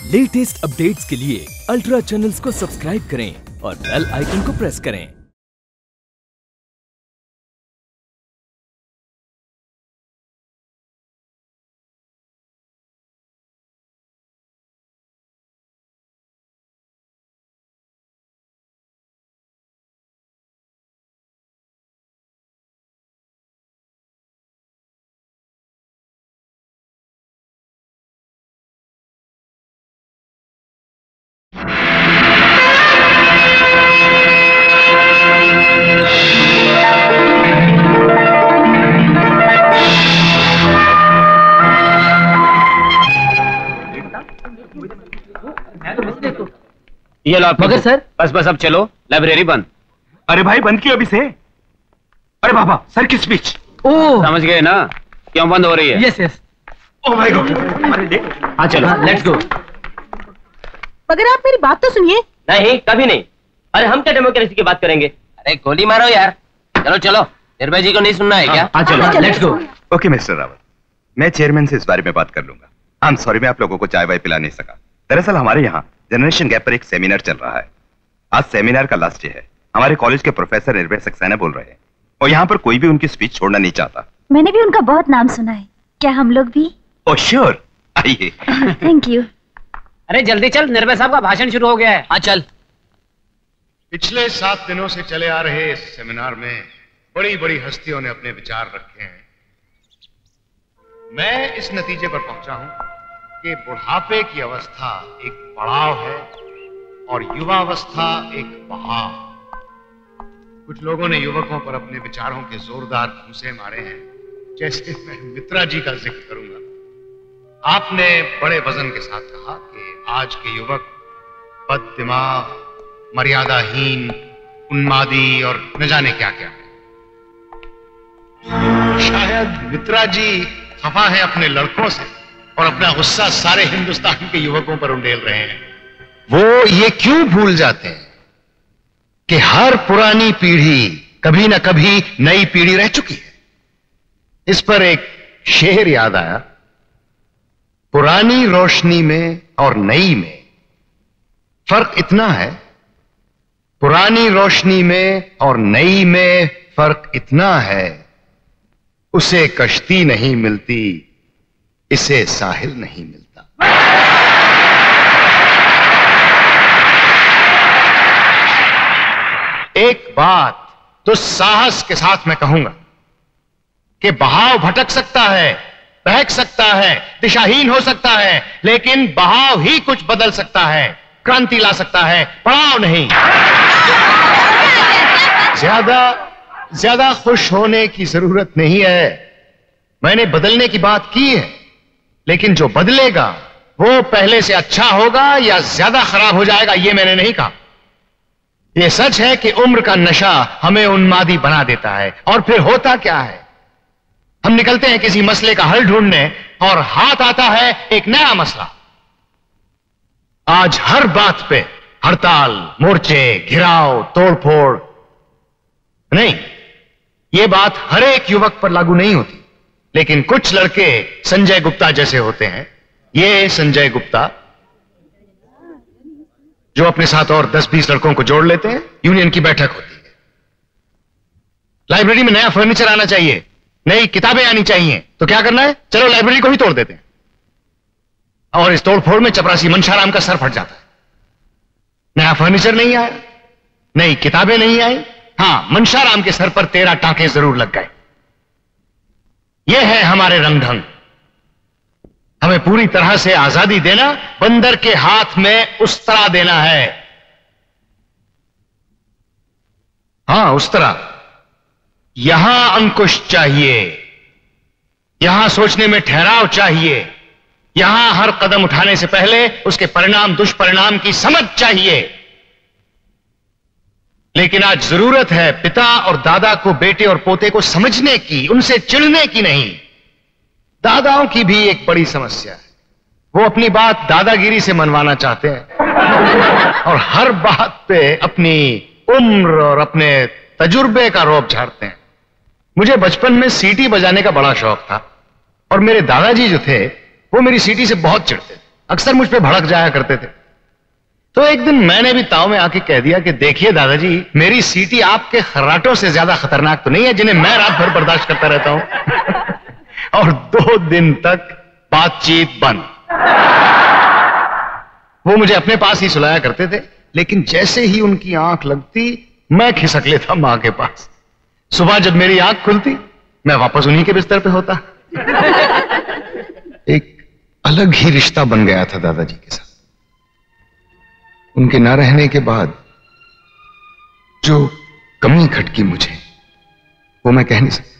Latest updates के लिए ultra channels को सब्सक्राइब करें और बेल आइकन को प्रेस करें। ये लो मगर सर बस अब चलो, लाइब्रेरी बंद। अरे भाई बंद क्यों अभी से? अरे बाबा सर की स्पीच। ओह समझ गए ना क्यों बंद हो रही है? Yes yes. Oh my God हमारे लिए। हाँ चलो लेट्स गो। मगर आप मेरी बात तो सुनिए। नहीं कभी नहीं। अरे हम क्या डेमोक्रेसी की बात करेंगे? अरे गोली मारो यार। चलो चलो, निर्भय जी को नहीं सुनना है क्या? हाँ चलो let's go. Okay mister Rawat, मैं चेयरमैन से इस बारे में बात कर लूंगा। आई एम सॉरी मैं आप लोगों को चाय वाय पिला नहीं सका। दरअसल हमारे यहाँ जनरेशन गैप पर एक सेमिनार चल रहा है। आज सेमिनार का लास्ट डे है। हमारे कॉलेज के प्रोफेसर निर्भय सक्सेना बोल रहे हैं और यहाँ पर कोई भी उनकी स्पीच छोड़ना नहीं चाहता। मैंने भी उनका बहुत नाम सुना है। क्या हम लोग भी? ओह श्योर, आइए। Thank you. अरे जल्दी चल, निर्भय साहब का भाषण शुरू हो गया है। हाँ चल। पिछले 7 दिनों से चले आ रहे इस सेमिनार में बड़ी बड़ी हस्तियों ने अपने विचार रखे हैं। मैं इस नतीजे पर पहुंचा हूं कि बुढ़ापे की अवस्था एक पड़ाव है और युवावस्था एक बहाव। कुछ लोगों ने युवकों पर अपने विचारों के जोरदार घूंसे मारे हैं, जैसे मैं मित्रा जी का जिक्र करूंगा। आपने बड़े वजन के साथ कहा कि आज के युवक बद दिमाग, मर्यादाहीन, उन्मादी और न जाने क्या क्या है। शायद मित्रा जी खफा है अपने लड़कों से और अपना गुस्सा सारे हिंदुस्तान के युवकों पर उंडेल रहे हैं। वो ये क्यों भूल जाते हैं कि हर पुरानी पीढ़ी कभी ना कभी नई पीढ़ी रह चुकी है। इस पर एक शेर याद आया, पुरानी रोशनी में और नई में फर्क इतना है, पुरानी रोशनी में और नई में फर्क इतना है, उसे कश्ती नहीं मिलती, इसे साहिल नहीं मिलता। एक बात तो साहस के साथ मैं कहूंगा कि बहाव भटक सकता है, बहक सकता है, दिशाहीन हो सकता है, लेकिन बहाव ही कुछ बदल सकता है, क्रांति ला सकता है, पड़ाव नहीं। ज्यादा खुश होने की जरूरत नहीं है। मैंने बदलने की बात की है, लेकिन जो बदलेगा वो पहले से अच्छा होगा या ज्यादा खराब हो जाएगा, ये मैंने नहीं कहा। यह सच है कि उम्र का नशा हमें उन्मादी बना देता है और फिर होता क्या है, हम निकलते हैं किसी मसले का हल ढूंढने और हाथ आता है एक नया मसला। आज हर बात पे हड़ताल, मोर्चे, घिराव, तोड़फोड़। नहीं, यह बात हर एक युवक पर लागू नहीं होती, लेकिन कुछ लड़के संजय गुप्ता जैसे होते हैं। ये संजय गुप्ता जो अपने साथ और 10-20 लड़कों को जोड़ लेते हैं, यूनियन की बैठक होती है। लाइब्रेरी में नया फर्नीचर आना चाहिए, नई किताबें आनी चाहिए, तो क्या करना है, चलो लाइब्रेरी को ही तोड़ देते हैं। और इस तोड़फोड़ में चपरासी मनशाराम का सर फट जाता है। नया फर्नीचर नहीं आया, नई किताबें नहीं आई, हां मनशाराम के सर पर 13 टांके जरूर लग गए। यह है हमारे रंग ढंग। हमें पूरी तरह से आजादी देना, बंदर के हाथ में उस तरह देना है। हां उस तरह। यहां अंकुश चाहिए, यहां सोचने में ठहराव चाहिए, यहां हर कदम उठाने से पहले उसके परिणाम दुष्परिणाम की समझ चाहिए। लेकिन आज जरूरत है पिता और दादा को बेटे और पोते को समझने की, उनसे चिढ़ने की नहीं। दादाओं की भी एक बड़ी समस्या है, वो अपनी बात दादागिरी से मनवाना चाहते हैं और हर बात पे अपनी उम्र और अपने तजुर्बे का रौब झाड़ते हैं। मुझे बचपन में सीटी बजाने का बड़ा शौक था और मेरे दादाजी जो थे वो मेरी सीटी से बहुत चिढ़ते थे। अक्सर मुझ पे भड़क जाया करते थे। तो एक दिन मैंने भी ताव में आके कह दिया कि देखिए दादाजी, मेरी सीटी आपके खर्राटों से ज्यादा खतरनाक तो नहीं है जिन्हें मैं रात भर बर्दाश्त करता रहता हूं। और 2 दिन तक बातचीत बंद। वो मुझे अपने पास ही सुलाया करते थे, लेकिन जैसे ही उनकी आंख लगती मैं खिसक लेता मां के पास। सुबह जब मेरी आंख खुलती मैं वापस उन्हीं के बिस्तर पे होता। एक अलग ही रिश्ता बन गया था दादाजी के साथ। उनके ना रहने के बाद जो कमी खटकी मुझे, वो मैं कह नहीं सकता।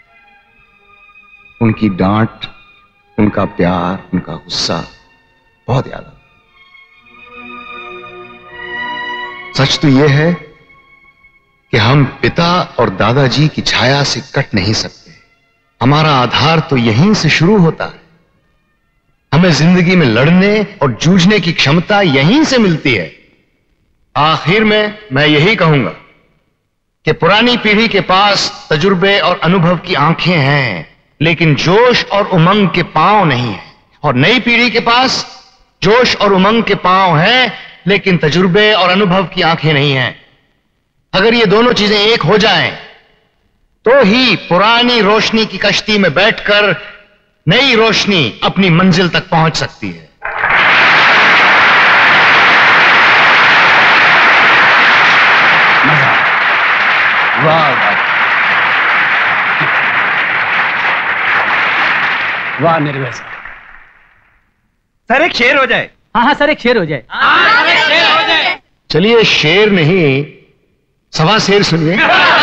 उनकी डांट, उनका प्यार, उनका गुस्सा बहुत याद आता। सच तो यह है कि हम पिता और दादाजी की छाया से कट नहीं सकते। हमारा आधार तो यहीं से शुरू होता है। हमें जिंदगी में लड़ने और जूझने की क्षमता यहीं से मिलती है। आखिर में मैं यही कहूंगा कि पुरानी पीढ़ी के पास तजुर्बे और अनुभव की आंखें हैं, लेकिन जोश और उमंग के पांव नहीं है। और नई पीढ़ी के पास जोश और उमंग के पांव हैं, लेकिन तजुर्बे और अनुभव की आंखें नहीं हैं। अगर ये दोनों चीजें एक हो जाएं, तो ही पुरानी रोशनी की कश्ती में बैठकर नई रोशनी अपनी मंजिल तक पहुंच सकती है। वाह वाह वाह निर्भय साहब। सर एक शेर हो जाए। हाँ सर, एक शेर हो जाए। चलिए शेर नहीं, सवा शेर सुनिए।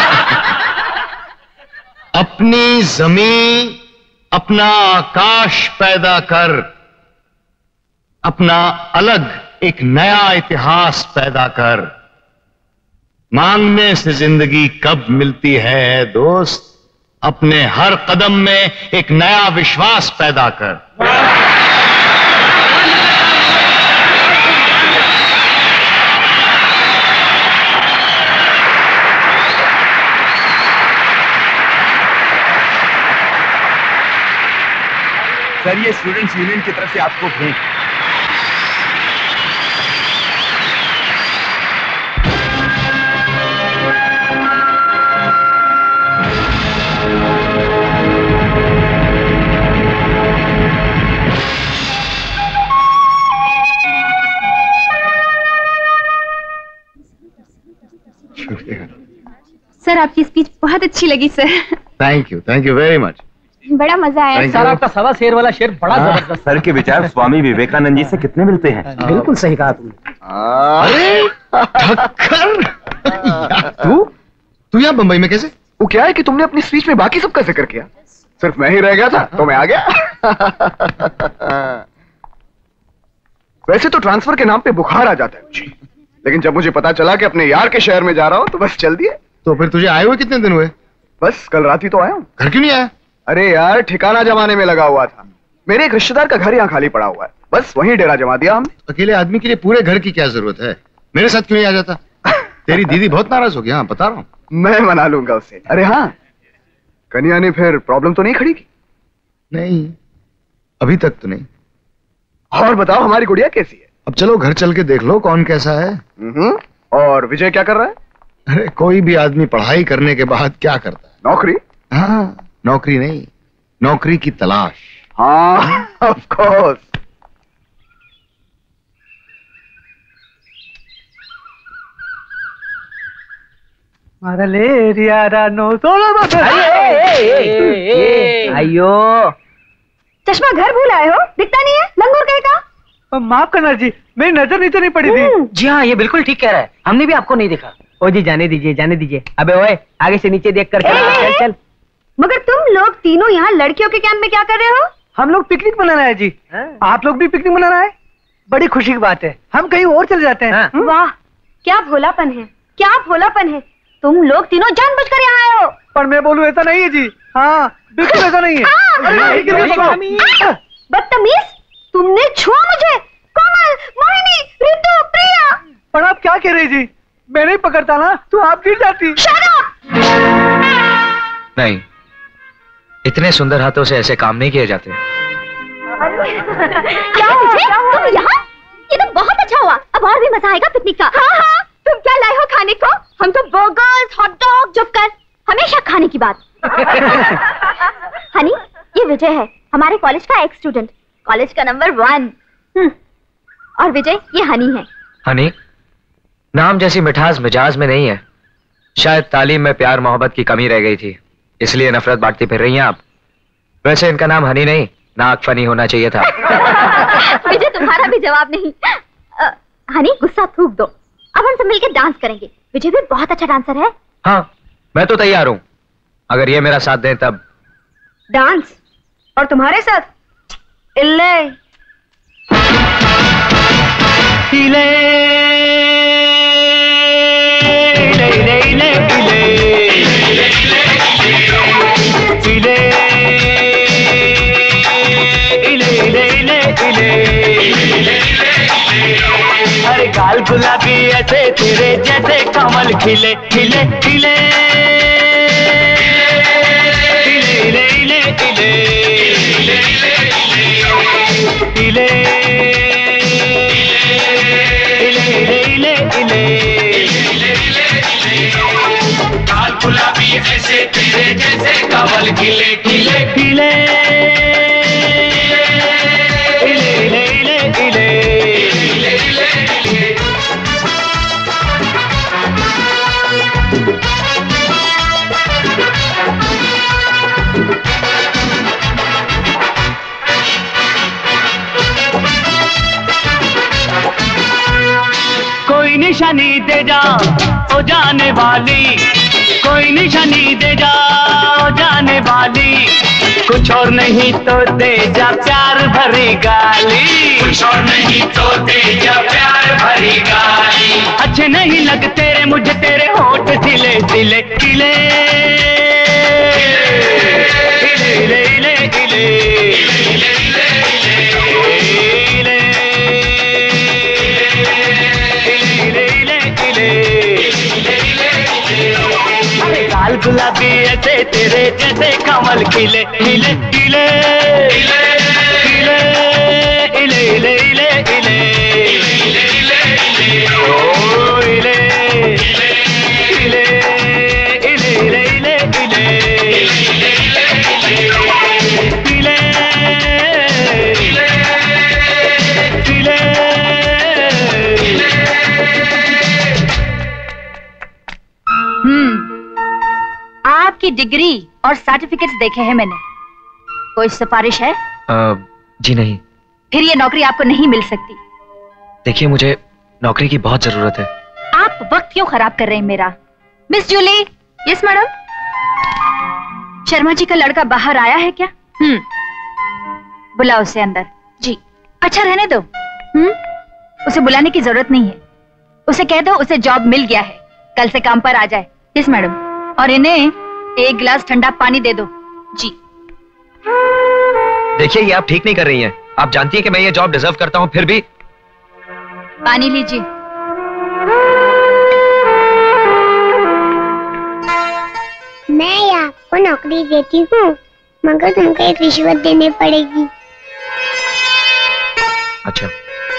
अपनी जमीन अपना आकाश पैदा कर, अपना अलग एक नया इतिहास पैदा कर। मांगने से जिंदगी कब मिलती है दोस्त, अपने हर कदम में एक नया विश्वास पैदा कर। सर ये स्टूडेंट्स यूनियन की तरफ से आपको भेंट। सर आपकी स्पीच बहुत अच्छी लगी sir. Thank you very much. बड़ा मजा आया सर, आपका सवा शेर वाला शेर बड़ा जबरदस्त। सर के विचार स्वामी विवेकानंद जी से कितने मिलते हैं। बिल्कुल सही कहा तुमने। अरे ठक्कर, तू यहाँ बंबई में कैसे? वो क्या है कि तुमने अपनी स्पीच में बाकी सबका जिक्र किया, सिर्फ मैं ही रह गया था तो मैं आ गया। वैसे तो ट्रांसफर के नाम पे बुखार आ जाता है मुझे, लेकिन जब मुझे पता चला कि अपने यार के शहर में जा रहा हूँ तो बस चल दिए। तो फिर तुझे आए हुए कितने दिन हुए? बस कल रात ही तो आया हूँ। घर क्यों नहीं आया? अरे यार ठिकाना जमाने में लगा हुआ था। मेरे एक रिश्तेदार का घर यहाँ खाली पड़ा हुआ है, बस वहीं डेरा जमा दिया हमने। अकेले आदमी के लिए पूरे घर की क्या जरूरत है? मेरे साथ क्यों नहीं आ जाता? तेरी दीदी बहुत नाराज होगी। हाँ बता रहा हूँ। मैं मना लूंगा उसे। अरे हाँ, कन्या ने फिर प्रॉब्लम तो नहीं खड़ी की? नहीं, अभी तक तो नहीं। और बताओ हमारी गुड़िया कैसी है? अब चलो घर चल के देख लो कौन कैसा है। और विजय क्या कर रहा है? अरे कोई भी आदमी पढ़ाई करने के बाद क्या करता है? नौकरी? हाँ, नौकरी नहीं, नौकरी की तलाश। हाँ ऑफ कोर्स। अयो चश्मा घर भूल आए हो, दिखता नहीं है लंगूर कहे का। माफ करना जी, मेरी नजर नीचे नहीं पड़ी थी। जी हाँ, ये बिल्कुल ठीक कह रहा है, हमने भी आपको नहीं देखा। ओ जी जाने दीजिए जाने दीजिए। अबे ओए, आगे से नीचे देख कर चल चल। मगर तुम लोग तीनों यहाँ लड़कियों के कैंप में क्या कर रहे हो? हम लोग पिकनिक मनाना है जी। आप लोग भी पिकनिक मनाना है? बड़ी खुशी की बात है, हम कहीं और चले जाते हैं। वाह क्या भोलापन है, क्या भोलापन है। तुम लोग तीनों जानबूझकर यहाँ आए हो। पर मैं बोलूं ऐसा नहीं है जी। हाँ बिल्कुल ऐसा नहीं है। बदतमीज, तुमने छुआ मुझे। कोमल, मोहिनी, रितु, प्रिया। पर आप क्या कह रही जी? मैं नहीं पकड़ता ना तो आप गिर जाती। नहीं, इतने सुंदर हाथों से ऐसे काम नहीं किए जाते। क्या मुझे तुम यहाँ? ये तो बहुत अच्छा हुआ, अब और भी मजा आएगा पिकनिक का। हाँ हाँ, तुम क्या लाए हो खाने को? हम तो बर्गर्स, हॉट डॉग, चुप कर, हमेशा खाने की बात। हनी, ये विजय है, हमारे कॉलेज का एक स्टूडेंट, कॉलेज का नंबर 1। और विजय ये हनी है। हनी नाम जैसी मिठास मिजाज में नहीं है, शायद तालीम में प्यार मोहब्बत की कमी रह गई थी, इसलिए नफरत बांटती फिर रही हैं आप। वैसे इनका नाम हनी नहीं, नाक फनी होना चाहिए था। विजय तुम्हारा भी जवाब नहीं। हनी गुस्सा थूक दो, अब हम सब मिलकर डांस करेंगे। विजय भी बहुत अच्छा डांसर है। हाँ मैं तो तैयार हूँ, अगर ये मेरा साथ दें तब। डांस? और तुम्हारे साथ? इल्ले इले इले इले इले इले इले इले इले अरे गाल गुलाबी ऐसे तेरे जैसे कमल खिले खिले खिले इले इले इले इले गुलाबी ऐसे तेरे जैसे कमल खिले खिले खिले इले इले इले कोई निशानी दे जा ओ जाने वाली, कोई निशानी दे जा ओ जाने वाली, कुछ और नहीं तो दे जा प्यार भरी गाली, कुछ और नहीं तो दे जा प्यार भरी गाली। अच्छे नहीं लगते तेरे मुझे तेरे होठ सिले सिले खिले इले इले इले लाल गुलाबी ऐसे तेरे जैसे कमल खिले खिले खिले खिले इले इले इले इले ओ इले इले इले इले इले इले आपकी डिग्री और सर्टिफिकेट्स देखे हैं मैंने, कोई सिफारिश है? जी नहीं। फिर ये नौकरी आपको नहीं मिल सकती। देखिए मुझे नौकरी की बहुत जरूरत है। आप वक्त क्यों खराब कर रहे हैं मेरा? Miss Julie. Yes madam. Sharma ji का लड़का बाहर आया है क्या? बुलाओ उसे अंदर। जी। अच्छा रहने दो। उसे बुलाने की जरूरत नहीं है, उसे कह दो उसे जॉब मिल गया है, कल से काम पर आ जाए। Yes madam. और इन्हें एक गिलास ठंडा पानी दे दो। जी। देखिए ये आप ठीक नहीं कर रही हैं, आप जानती हैं कि मैं ये जॉब डिजर्व करता हूं, फिर भी। पानी लीजिए। मैं आपको नौकरी देती हूँ, मगर तुमको एक रिश्वत देनी पड़ेगी। अच्छा।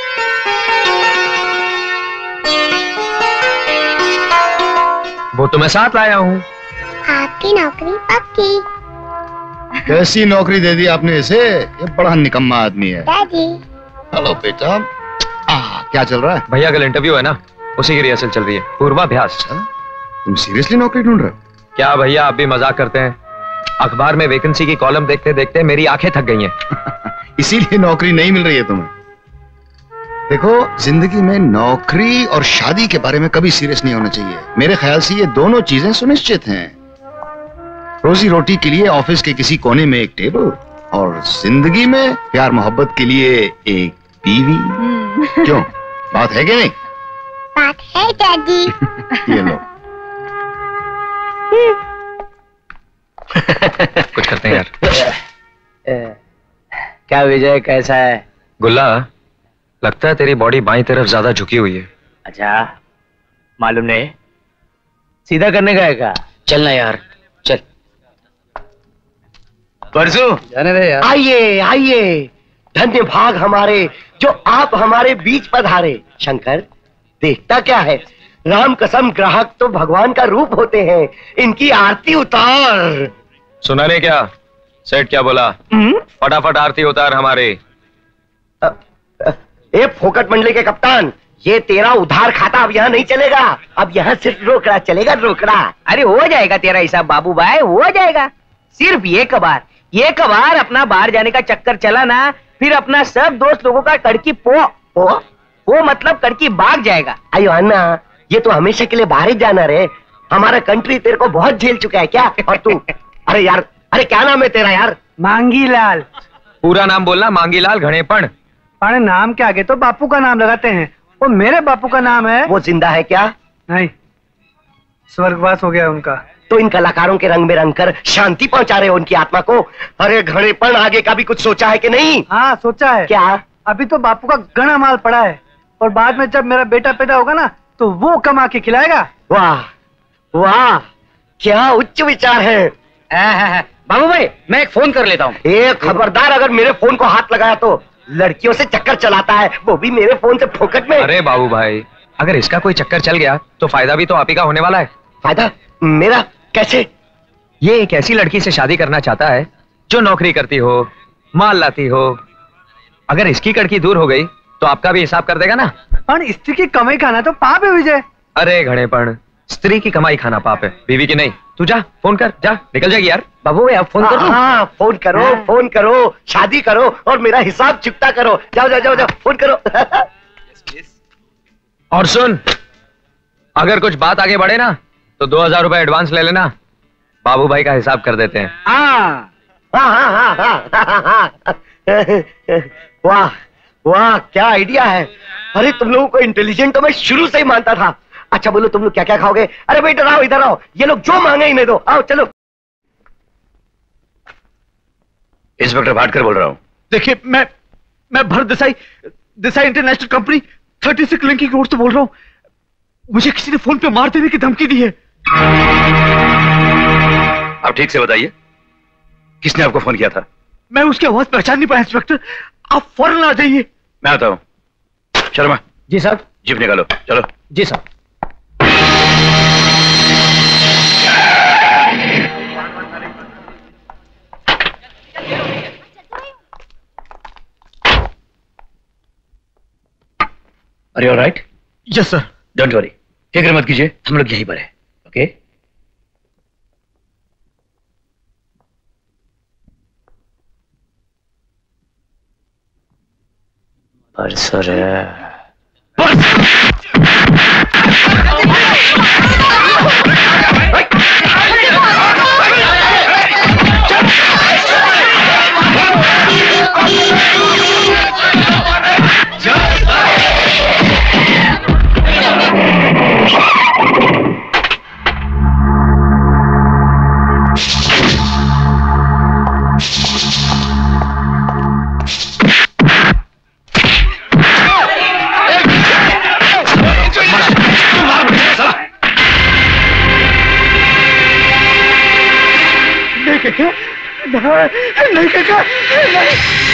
वो तो मैं साथ लाया हूँ। आपकी नौकरी पक्की। कैसी नौकरी दे दी आपने इसे? ये बड़ा निकम्मा आदमी है। दादी। हेलो बेटा। क्या चल रहा है? भैया कल इंटरव्यू है ना, उसी की रिहर्सल चल रही है, पूर्वाभ्यास। तुम सीरियसली नौकरी ढूंढ रहे हो? क्या भैया आप भी मजाक करते हैं? अखबार में वैकेंसी की कॉलम देखते देखते मेरी आंखें थक गई हैं। इसीलिए नौकरी नहीं मिल रही है तुम्हें। देखो जिंदगी में नौकरी और शादी के बारे में कभी सीरियस नहीं होना चाहिए। मेरे ख्याल से ये दोनों चीजें सुनिश्चित हैं। रोजी रोटी के लिए ऑफिस के किसी कोने में एक टेबल, और जिंदगी में प्यार मोहब्बत के लिए एक बीवी। क्यों, बात है कि नहीं? बात है दादी। ये लो। कुछ करते हैं यार। क्या विजय कैसा है? गुल्ला लगता है तेरी बॉडी बाईं तरफ ज्यादा झुकी हुई है। अच्छा मालूम नहीं, सीधा करने का है क्या? चलना यार चल। परसों जाने दे यार। आइए आइए, धन्य भाग हमारे जो आप हमारे बीच पधारे। शंकर, देखता क्या है, राम कसम ग्राहक तो भगवान का रूप होते हैं, इनकी आरती उतार। सुना नहीं क्या? सेठ क्या बोला? फटाफट आरती उतार हमारे। ए फोकट मंडली के कप्तान, ये तेरा उधार खाता अब यहाँ नहीं चलेगा, अब यहाँ सिर्फ रोकड़ा चलेगा, रोकड़ा। अरे हो जाएगा तेरा हिसाब बाबू भाई, हो जाएगा। सिर्फ एक बार अपना बाहर जाने का चक्कर चला ना, फिर अपना सब दोस्त लोगों का कड़की वो मतलब कड़की भाग जाएगा। अयो अन्ना, ये तो हमेशा के लिए बाहर ही जाना रे, हमारा कंट्री तेरे को बहुत झेल चुका है क्या? और तू अरे यार, अरे क्या नाम है तेरा यार? मांगीलाल। पूरा नाम बोलना, मांगीलाल घणेपण। अरे नाम के आगे तो बापू का नाम लगाते हैं, वो मेरे बापू का नाम है। वो जिंदा है क्या? नहीं, स्वर्गवास हो गया उनका। तो इन कलाकारों के रंग में रंग कर शांति पहुंचा रहे हो उनकी आत्मा को। अरे घड़ेपन, आगे का भी कुछ सोचा है कि नहीं? हाँ सोचा है। क्या? अभी तो बापू का घना माल पड़ा है, और बाद में जब मेरा बेटा पैदा होगा ना, तो वो कमा के खिलाएगा। वाह वाह, क्या उच्च विचार है। बाबू भाई, मैं एक फोन कर लेता हूँ। एक खबरदार, अगर मेरे फोन को हाथ लगाया तो लड़कियों से चक्कर चलाता है, वो भी मेरे फोन से फोकट में। अरे बाबू भाई, अगर इसका कोई चक्कर चल गया तो फायदा भी तो आप ही का होने वाला है। फायदा मेरा? कैसे? ये एक ऐसी लड़की से शादी करना चाहता है जो नौकरी करती हो, माल लाती हो। अगर इसकी कड़की दूर हो गई तो आपका भी हिसाब कर देगा ना। पर स्त्री की कमाई खाना तो पाप है विजय। अरे घड़ेपण, स्त्री की कमाई खाना पाप है, बीवी की नहीं। तू जा, फोन कर, जा, निकल जाएगी यार। बाबू भाई, अब फोन करो। हाँ, फोन करो, फोन करो, शादी करो और मेरा हिसाब चुकता करो। जाओ जाओ जाओ जाओ, फोन करो। और सुन, अगर कुछ बात आगे बढ़े ना तो 2000 रुपए एडवांस ले लेना, बाबू भाई का हिसाब कर देते हैं। वाह वाह, क्या आइडिया है। अरे तुम लोगों को इंटेलिजेंट तो मैं शुरू से ही मानता था। अच्छा बोलो, तुम लोग क्या क्या खाओगे? अरे बेटा आओ, इधर आओ, ये लोग जो मांगे इन्हें दो, आओ चलो। इंस्पेक्टर भाटकर बोल रहा हूँ। देखिए, मैं Bharat Desai international company 36 linking road से बोल रहा हूँ। मुझे किसी ने फोन पे मार देने की धमकी दी है। आप ठीक से बताइए, किसने आपको फोन किया था? मैं उसकी आवाज पहचान नहीं पाया इंस्पेक्टर, आप फौरन आ जाइए। मैं आता हूँ। शर्मा। जी साहब। जीप निकालो, चलो। जी साहब। अरे all right? Yes sir. Don't worry, फिक्र मत कीजिए, हम लोग यहीं पर हैं। ओके? सर नहीं काका, नहीं।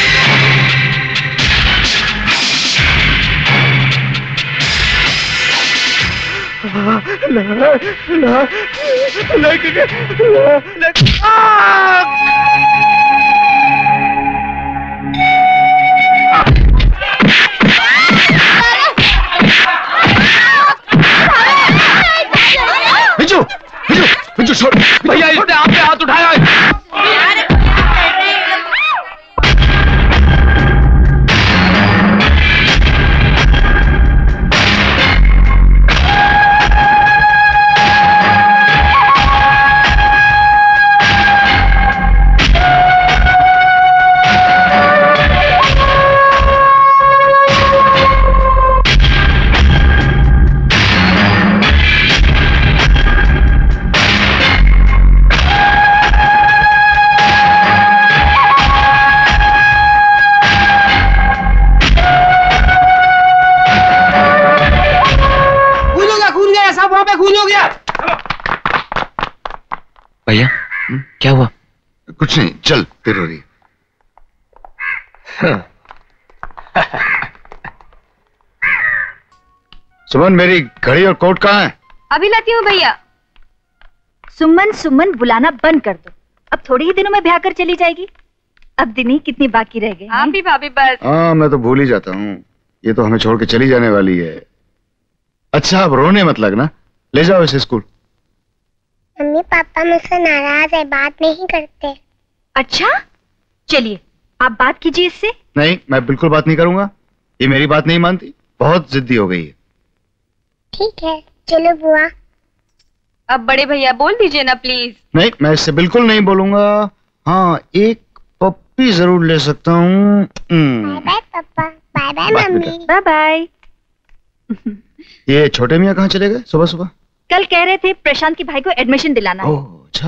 भैया, इसने आप पे हाथ उठाया है। भैया क्या हुआ? कुछ नहीं, चल फिर हो रही। सुमन, मेरी घड़ी और कोट कहाँ है? अभी लाती हूँ भैया। सुमन सुमन बुलाना बंद कर दो, अब थोड़े ही दिनों में ब्याह कर चली जाएगी। अब दिन ही कितनी बाकी रह गए। हाँ भी भाभी बस। हाँ, मैं तो भूल ही जाता हूँ, ये तो हमें छोड़ के चली जाने वाली है। अच्छा, अब रोने मत लगना, ले जाओ इसे स्कूल। मम्मी पापा मुझसे नाराज है, बात नहीं करते। अच्छा, चलिए आप बात कीजिए इससे। नहीं, मैं बिल्कुल बात नहीं करूंगा, ये मेरी बात नहीं मानती, बहुत जिद्दी हो गई है। ठीक है, चलो बुआ। अब बड़े भैया बोल दीजिए ना प्लीज। नहीं, मैं इससे बिल्कुल नहीं बोलूंगा। हाँ, एक पप्पी जरूर ले सकता हूँ। Bye bye papa, bye bye mummy, bye bye. ये छोटे मियाँ कहाँ चले गए सुबह सुबह? कल कह रहे थे प्रशांत के भाई को एडमिशन दिलाना है। ओह अच्छा।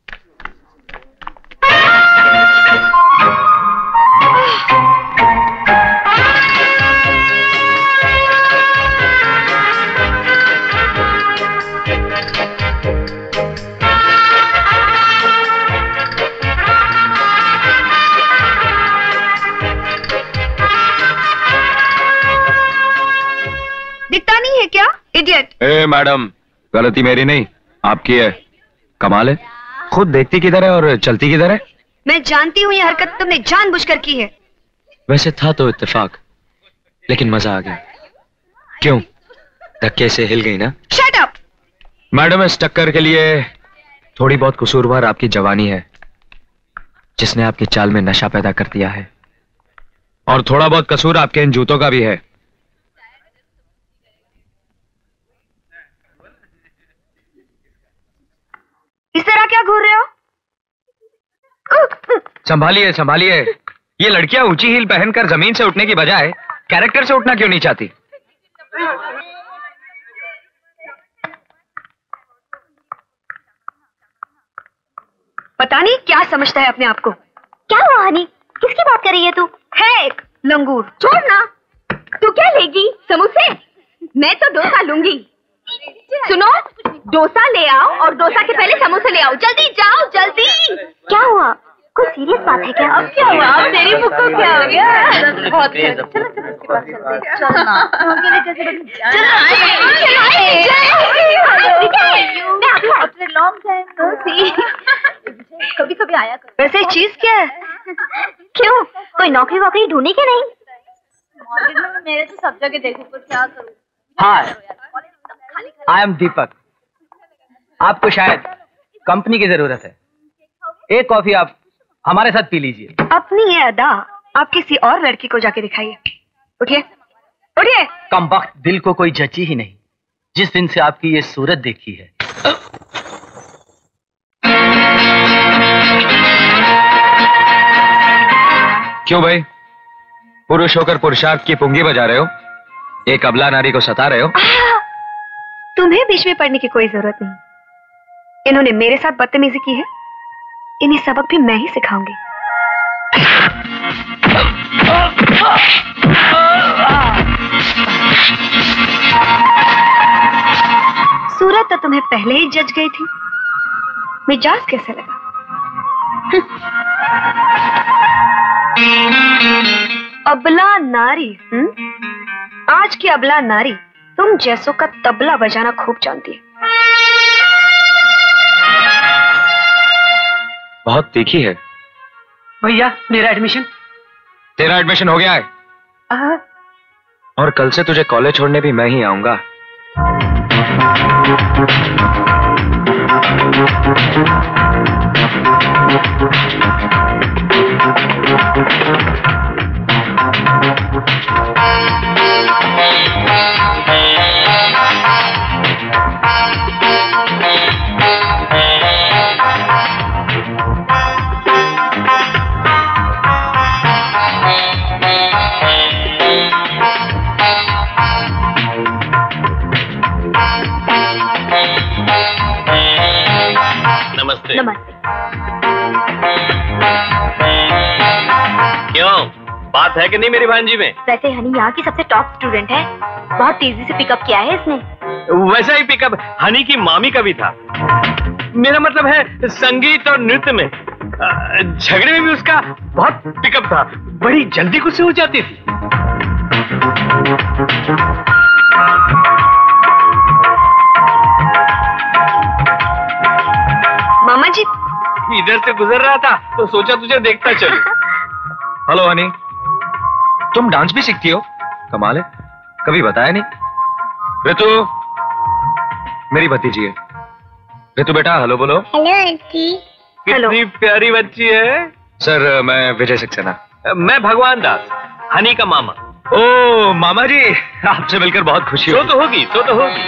दिखता नहीं है क्या इडियट? ए मैडम, गलती मेरी नहीं आपकी है। कमाल है, खुद देखती किधर है और चलती किधर है। मैं जानती हूँ ये हरकत तुमने जानबूझकर की है। वैसे था तो इत्तेफाक, लेकिन मजा आ गया। क्यों, धक्के से हिल गई ना? Shut up. मैडम, इस टक्कर के लिए थोड़ी बहुत कसूरवार आपकी जवानी है, जिसने आपकी चाल में नशा पैदा कर दिया है, और थोड़ा बहुत कसूर आपके इन जूतों का भी है। इस तरह क्या घूर रहे हो? संभालिए संभालिए, ये लड़कियां ऊंची हील पहनकर जमीन से उठने की बजाय कैरेक्टर से उठना क्यों नहीं चाहती? पता नहीं क्या समझता है अपने आप को। क्या हुआ हनी, किसकी बात कर रही है तू? है एक लंगूर। छोड़ना। तू क्या लेगी, समोसे? मैं तो डोसा लूंगी। सुनो, डोसा ले आओ और डोसा के पहले समोसे ले आओ। जल्दी जाओ, जल्दी। क्या हुआ, कोई सीरियस बात है क्या? अब क्या हुआ, अब तेरी बुक को क्या हो गया? बहुत चलो चलो उसके पास चलते हैं। चलो ना, after long time no see. कभी कभी आया करो। वैसे चीज क्या है? क्यों, कोई नौकरी वोकरी ढूंढी क्या? नहीं, मॉर्निंग में मेरे तो सब जगह देखो, पर क्या करूं। हाँ, आई एम दीपक। आपको शायद कंपनी की जरूरत है, एक कॉफी आप हमारे साथ पी लीजिए। अपनी ये अदा आप किसी और लड़की को जाके दिखाइए। उठिए उठिए। कमबख्त दिल को कोई जची ही नहीं, जिस दिन से आपकी ये सूरत देखी है। क्यों भाई, पुरुष होकर पुरुषार्थ की पुंगी बजा रहे हो? एक अबला नारी को सता रहे हो? तुम्हें बीच में पढ़ने की कोई जरूरत नहीं। इन्होंने मेरे साथ बदतमीजी की है, इन्हें सबक भी मैं ही सिखाऊंगी। सूरत तो तुम्हें पहले ही जज गई थी, मिजाज कैसे लगा? अबला नारी। आज की अबला नारी तुम जैसों का तबला बजाना खूब जानती है। बहुत तीखी है। भैया, मेरा एडमिशन। तेरा एडमिशन हो गया है? और कल से तुझे कॉलेज छोड़ने भी मैं ही आऊंगा। नमस्ते। नमस्ते। क्यों, बात है कि नहीं मेरी भांजी में? वैसे हनी यहाँ की सबसे टॉप स्टूडेंट है, बहुत तेजी से पिकअप किया है इसने। वैसा ही पिकअप हनी की मामी का भी था। मेरा मतलब है संगीत और नृत्य में। झगड़े में भी उसका बहुत पिकअप था, बड़ी जल्दी गुस्से हो जाती थी। इधर से गुजर रहा था तो सोचा तुझे देखता चलूं। हेलो हनी, तुम डांस भी सीखती हो? कमाल है, कभी बताया नहीं। ऋतु मेरी भतीजी है। ऋतु बेटा हेलो बोलो। Hello aunty. कितनी प्यारी बच्ची है। सर मैं विजय सक्सेना। मैं भगवान दास, हनी का मामा। ओ मामा जी, आपसे मिलकर बहुत खुशी हुई। सो तो होगी, सो तो होगी।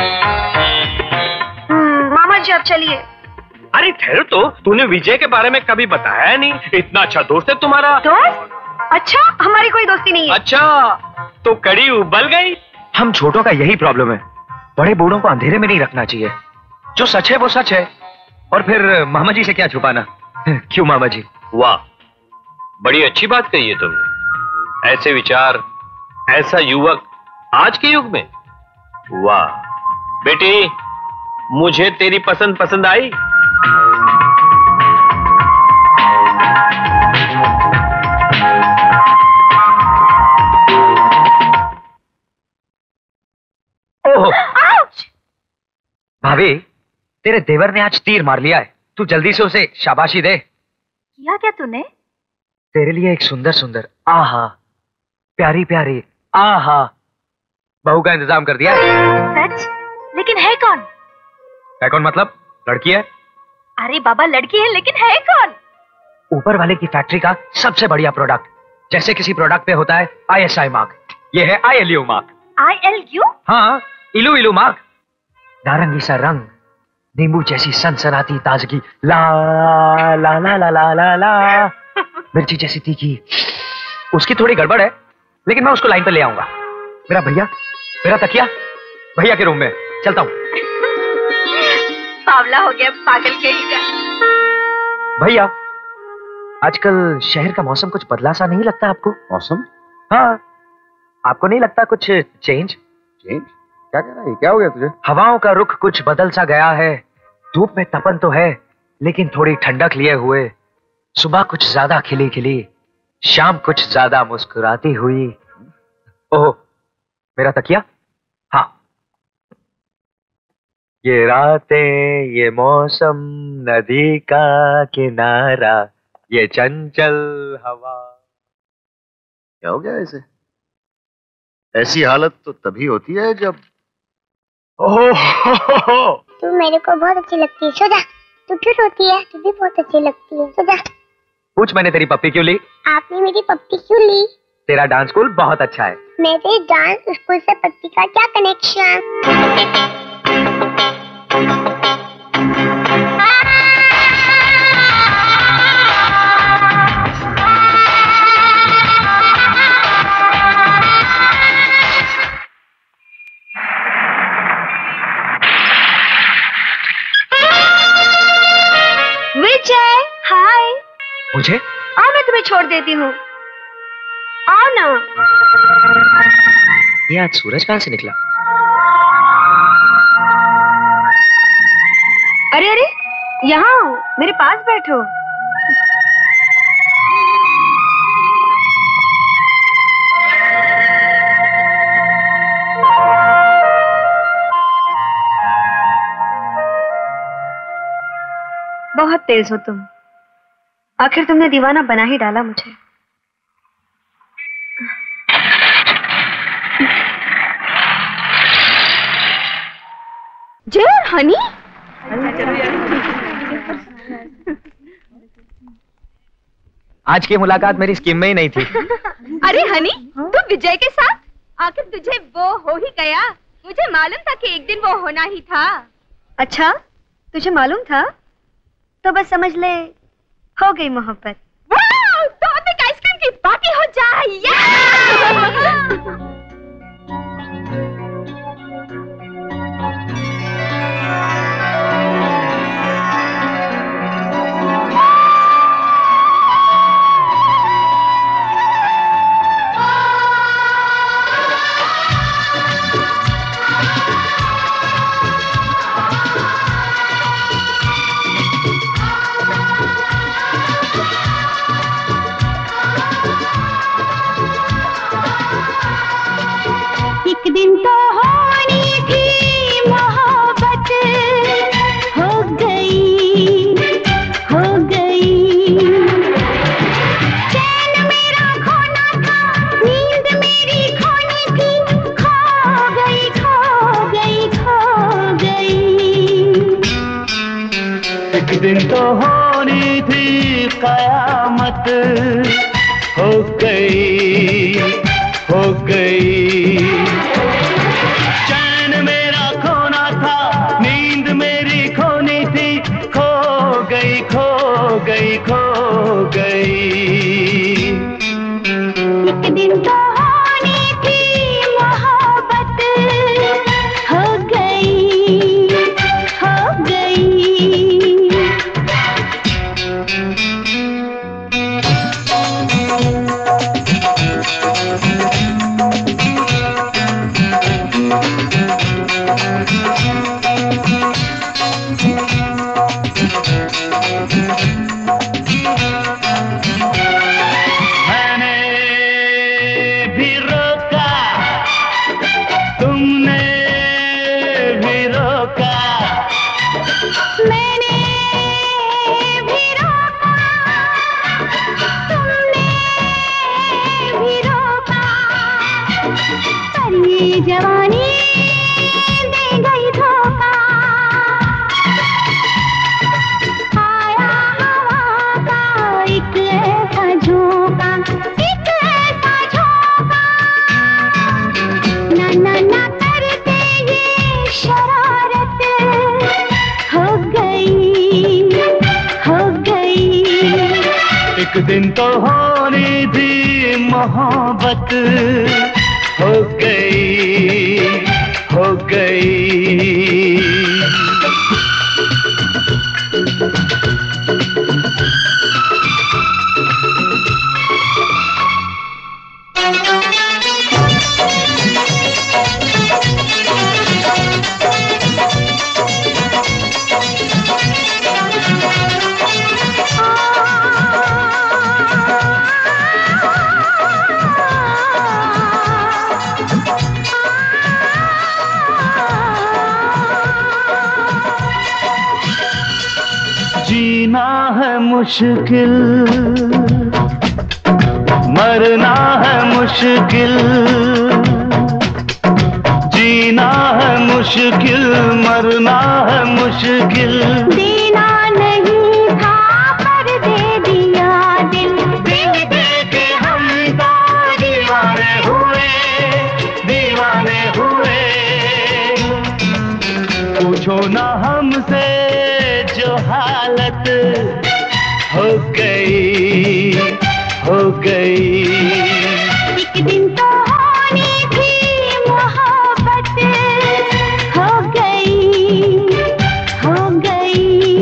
मामा जी आप चलिए। अरे ठहरो तो, तूने विजय के बारे में कभी बताया नहीं। इतना अच्छा दोस्त है तुम्हारा। दोस्त? अच्छा, हमारी कोई दोस्ती नहीं है। अच्छा, तो कड़ी उबल गई। हम छोटों का यही प्रॉब्लम है, बड़े बूढ़ों को अंधेरे में नहीं रखना चाहिए। जो सच है वो सच है, और फिर मामा जी से क्या छुपाना। क्यों मामा जी? वाह, बड़ी अच्छी बात कही है तुमने। ऐसे विचार, ऐसा युवक आज के युग में। वाह बेटी, मुझे तेरी पसंद आई। ओह भाभी, तेरे देवर ने आज तीर मार लिया है, तू जल्दी से उसे शाबाशी दे। किया क्या तूने? तेरे लिए एक सुंदर सुंदर, आहा, प्यारी प्यारी, आहा, बहू का इंतजाम कर दिया है। सच? लेकिन है कौन? है कौन मतलब? लड़की है। अरे बाबा लड़की है, लेकिन है कौन? ऊपर वाले की फैक्ट्री का सबसे बढ़िया प्रोडक्ट। जैसे किसी प्रोडक्ट पे होता है ISI मार्क, ये है ILU मार्क। ILU? हाँ, इलू इलू मार्क। नारंगी सा रंग, नींबू जैसी सनसनाती ताजगी, ला ला ला ला ला ला ला, मिर्ची जैसी तीखी। उसकी थोड़ी गड़बड़ है, लेकिन मैं उसको लाइन पे ले आऊंगा। मेरा भैया, मेरा तकिया भैया के रूम में। चलता हूँ। पावला हो गया, पागल कहीं का। भैया, आजकल शहर का मौसम कुछ बदला सा नहीं लगता आपको? मौसम? हाँ, आपको नहीं लगता कुछ चेंज? चेंज? क्या कह रहा है? क्या हो गया तुझे? हवाओं का रुख कुछ बदल सा गया है। धूप में तपन तो है, लेकिन थोड़ी ठंडक लिए हुए। सुबह कुछ ज्यादा खिली खिली, शाम कुछ ज्यादा मुस्कुराती हुई। ओह, मेरा तकिया? हाँ। ये रातें, ये मौसम, नदी का किनारा, ये चंचल हवा। क्या हो गया इसे? ऐसी हालत तो तभी होती है जब तू मेरे को बहुत अच्छी लगती है, सो जा। तू क्यों रोती है? तू भी बहुत अच्छी लगती है, सो जा। पूछ, मैंने तेरी पप्पी क्यों ली? आपने मेरी पप्पी क्यों ली? तेरा डांस स्कूल बहुत अच्छा है। मेरे डांस स्कूल से पप्पी का क्या कनेक्शन? विजय, हाय। मुझे? आओ, मैं तुम्हें छोड़ देती हूँ। आओ ना। ये आज सूरज कहाँ से निकला? अरे अरे, यहाँ आओ, मेरे पास बैठो। बहुत तेज हो तुम। आखिर तुमने दीवाना बना ही डाला मुझे। जय हनी, आज की मुलाकात मेरी स्कीम में ही नहीं थी। अरे हनी, तू विजय के साथ? आखिर तुझे वो हो ही गया। मुझे मालूम था कि एक दिन वो होना ही था। अच्छा, तुझे मालूम था? तो बस समझ ले, हो गई मोहब्बत। वाह, तो अब एक आइसक्रीम की पार्टी हो जाए। कयामत हो गई, हो गई। चैन मेरा खोना था, नींद मेरी खोनी थी, खो गई, खो गई, खो गई। एक दिन तो होनी थी मोहब्बत, हो गई, हो गई। जवानी दे गई धोखा, आया हवा का एक ऐसा झोंका, एक ऐसा झोंका। ना ना ना करते ये शरारत, हो गई, हो गई। एक दिन तो होनी थी मोहब्बत, हो गई, हो गई। जीना है मुश्किल, मरना है मुश्किल। जीना है मुश्किल, मरना है मुश्किल। देना नहीं था पर दे दिया दिल, दिल दे के हम तो दीवाने हुए, दीवाने हुए। पूछो ना हमसे जो हालत हो गई, हो गई। एक दिन तो होनी थी मोहब्बत, हो गई, हो गई।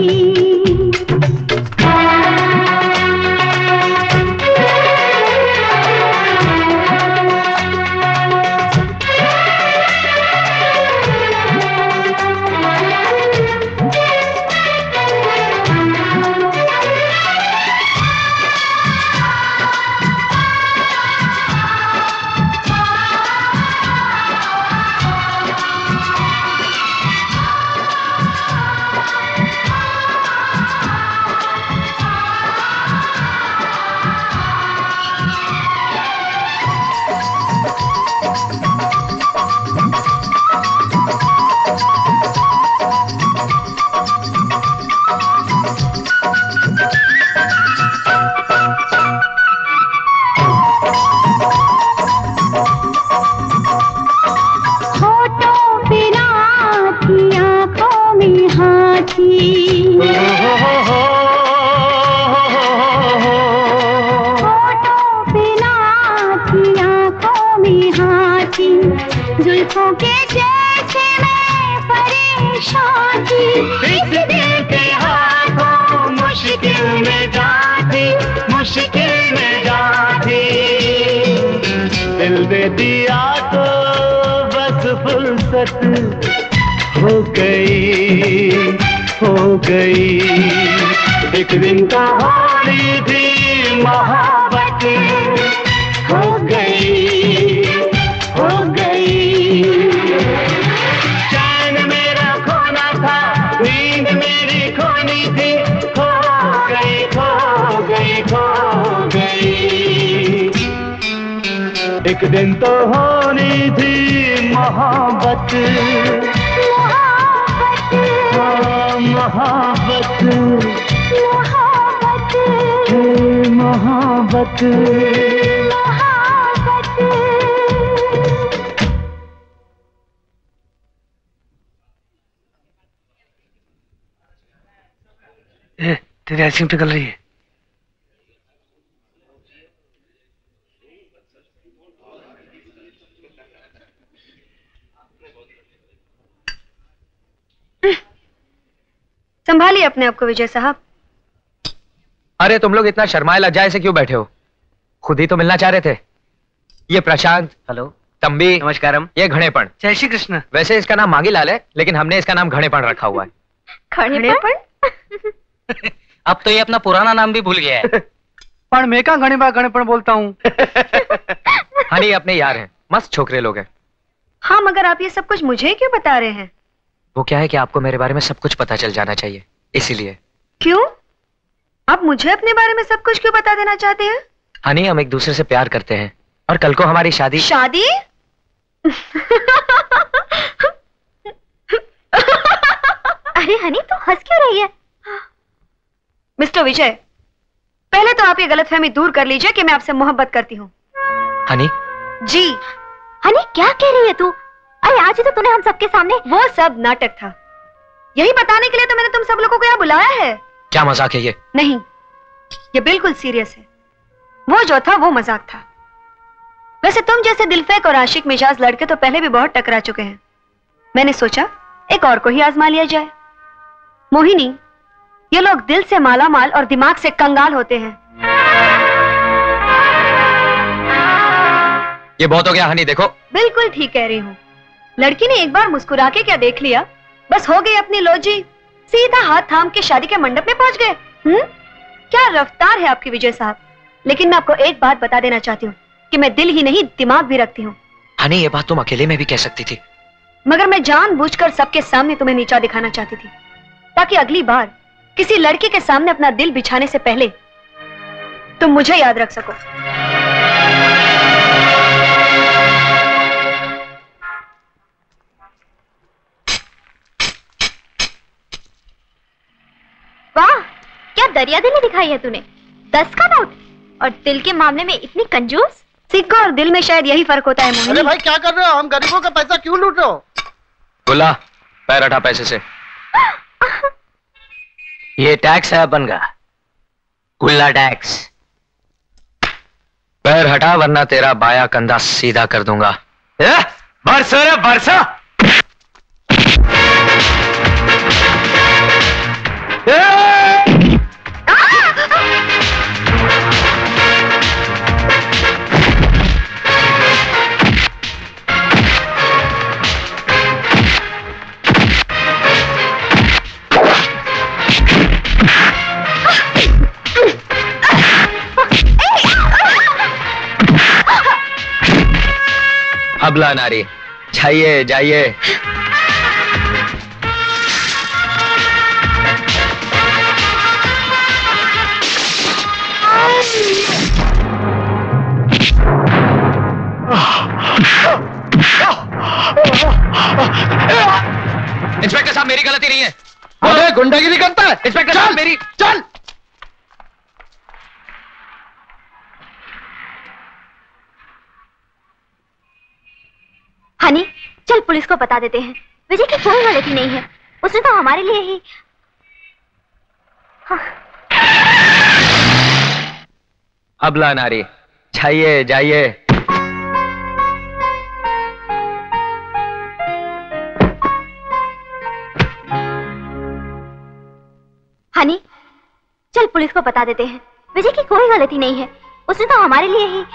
जुल्फों के जैसे मैं परेशान थी, इस दिल के हाथों मुश्किल में जाती, मुश्किल में जाती। दिल दे दिया तो बस फुर्सत हो गई, हो गई। एक दिन तो होनी थी मोहब्बत, हो गई, हो गई। चैन मेरा खोना था, नींद मेरी खोनी थी, खो गई, खो गई, खो गई। एक दिन तो होनी थी मोहब्बत, मोहब्बत, मोहब्बत। मोहब्बत तेरी आइसक्रीम पिघल रही है। संभालिए अपने आप को विजय साहब। अरे तुम लोग इतना शर्माए लज्जाए से क्यों बैठे हो? खुद ही तो मिलना चाह रहे थे। ये प्रशांत। हेलो। तंबी। नमस्कारम। ये घड़ेपण। जय श्री कृष्ण। वैसे इसका नाम मांगीलाल है, लेकिन हमने इसका नाम घड़ेपण रखा हुआ है। घड़ेपण? अब तो ये अपना पुराना नाम भी भूल गया है। पर मैं का घड़ेपण बोलता हूँ। हनी अपने यार हैं, मस्त छोकरे लोग हैं। हाँ, मगर आप ये सब कुछ मुझे क्यों बता रहे हैं? वो क्या है कि आपको मेरे बारे में सब कुछ पता चल जाना चाहिए, इसीलिए। क्यों? आप मुझे अपने बारे में सब कुछ क्यों बता देना चाहते हैं? हनी, हम एक दूसरे से प्यार करते हैं और कल को हमारी शादी। शादी? अरे हनी, तू हंस क्यों रही है? मिस्टर विजय, पहले तो आप ये गलतफहमी दूर कर लीजिए कि मैं आपसे मोहब्बत करती हूँ। हनी? जी। हनी, क्या कह रही है तू? अरे आज ही तो तूने हम सबके सामने। वो सब नाटक था। यही बताने के लिए तो मैंने तुम सब लोगों को यहाँ बुलाया है। क्या मजाक है ये? नहीं, ये बिल्कुल सीरियस है। वो जो था वो मजाक था। वैसे तुम जैसे दिलफेक और आशिक मिजाज लड़के तो पहले भी बहुत टकरा चुके हैं। मैंने सोचा एक और को ही आजमा लिया जाए। मोहिनी, ये लोग दिल से मालामाल और दिमाग से कंगाल होते हैं। ये बहुत हो गया हनी, देखो। बिल्कुल ठीक कह रही हूँ। लड़की ने एक बार मुस्कुरा के क्या देख लिया, बस हो गई अपनी लोजी, सीधा हाथ थाम के शादी के मंडप में पहुंच गए। क्या रफ्तार है आपकी विजय साहब। लेकिन मैं आपको एक बात बता देना चाहती हूँ कि मैं दिल ही नहीं दिमाग भी रखती हूँ। हनी, ये बात तुम अकेले में भी कह सकती थी। मगर मैं जानबूझकर सबके सामने तुम्हें नीचा दिखाना चाहती थी, ताकि अगली बार किसी लड़की के सामने अपना दिल बिछाने से पहले तुम मुझे याद रख सको। वाह, क्या दरिया दिली दिखाई है तूने। 10 का नोट और दिल के मामले में इतनी कंजूस। सिक्कों और दिल में शायद यही फर्क होता है मोहिनी। अरे भाई क्या कर रहे हो? हम गरीबों का पैसा क्यों लूट रहे हो? गुल्ला, पैर हटा पैसे से। ये टैक्स है अपन का, गुल्ला टैक्स। पैर हटा वरना तेरा बाया कंधा सीधा कर दूंगा। बरसो रे बरसो। अबला नारी, जाइए जाइए। इंस्पेक्टर साहब, मेरी गलती नहीं है। अरे गुंडागिरी करता है। इंस्पेक्टर साहब, मेरी। चल। हनी, चल पुलिस को बता देते हैं। विजय की कोई गलती नहीं है, उसने तो हमारे लिए ही। हाँ। अबला नारी, जाइए जाइए। हनी, चल पुलिस को बता देते हैं। विजय की कोई गलती नहीं है, उसने तो हमारे लिए ही।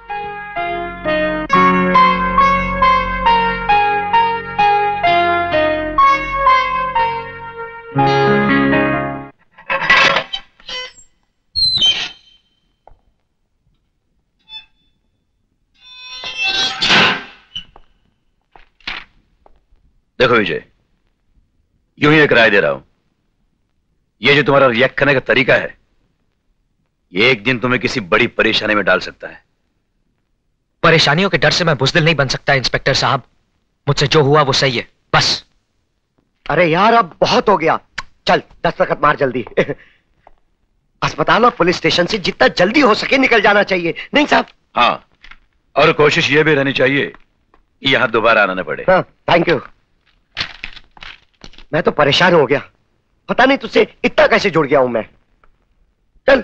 देखो विजय, यूं ही एक राय दे रहा हूं। ये जो तुम्हारा रिएक्ट करने का तरीका है, ये एक दिन तुम्हें किसी बड़ी परेशानी में डाल सकता है। परेशानियों के डर से मैं बुज़दिल नहीं बन सकता इंस्पेक्टर साहब। मुझसे जो हुआ वो सही है, बस। अरे यार, अब बहुत हो गया। चल 10 रकत मार जल्दी। अस्पताल और पुलिस स्टेशन से जितना जल्दी हो सके निकल जाना चाहिए, नहीं साहब? हाँ, और कोशिश ये भी रहनी चाहिए कि यहाँ दोबारा आना न पड़े। हाँ, थैंक यू। मैं तो परेशान हो गया, पता नहीं तुझसे इतना कैसे जुड़ गया हूं मैं। चल।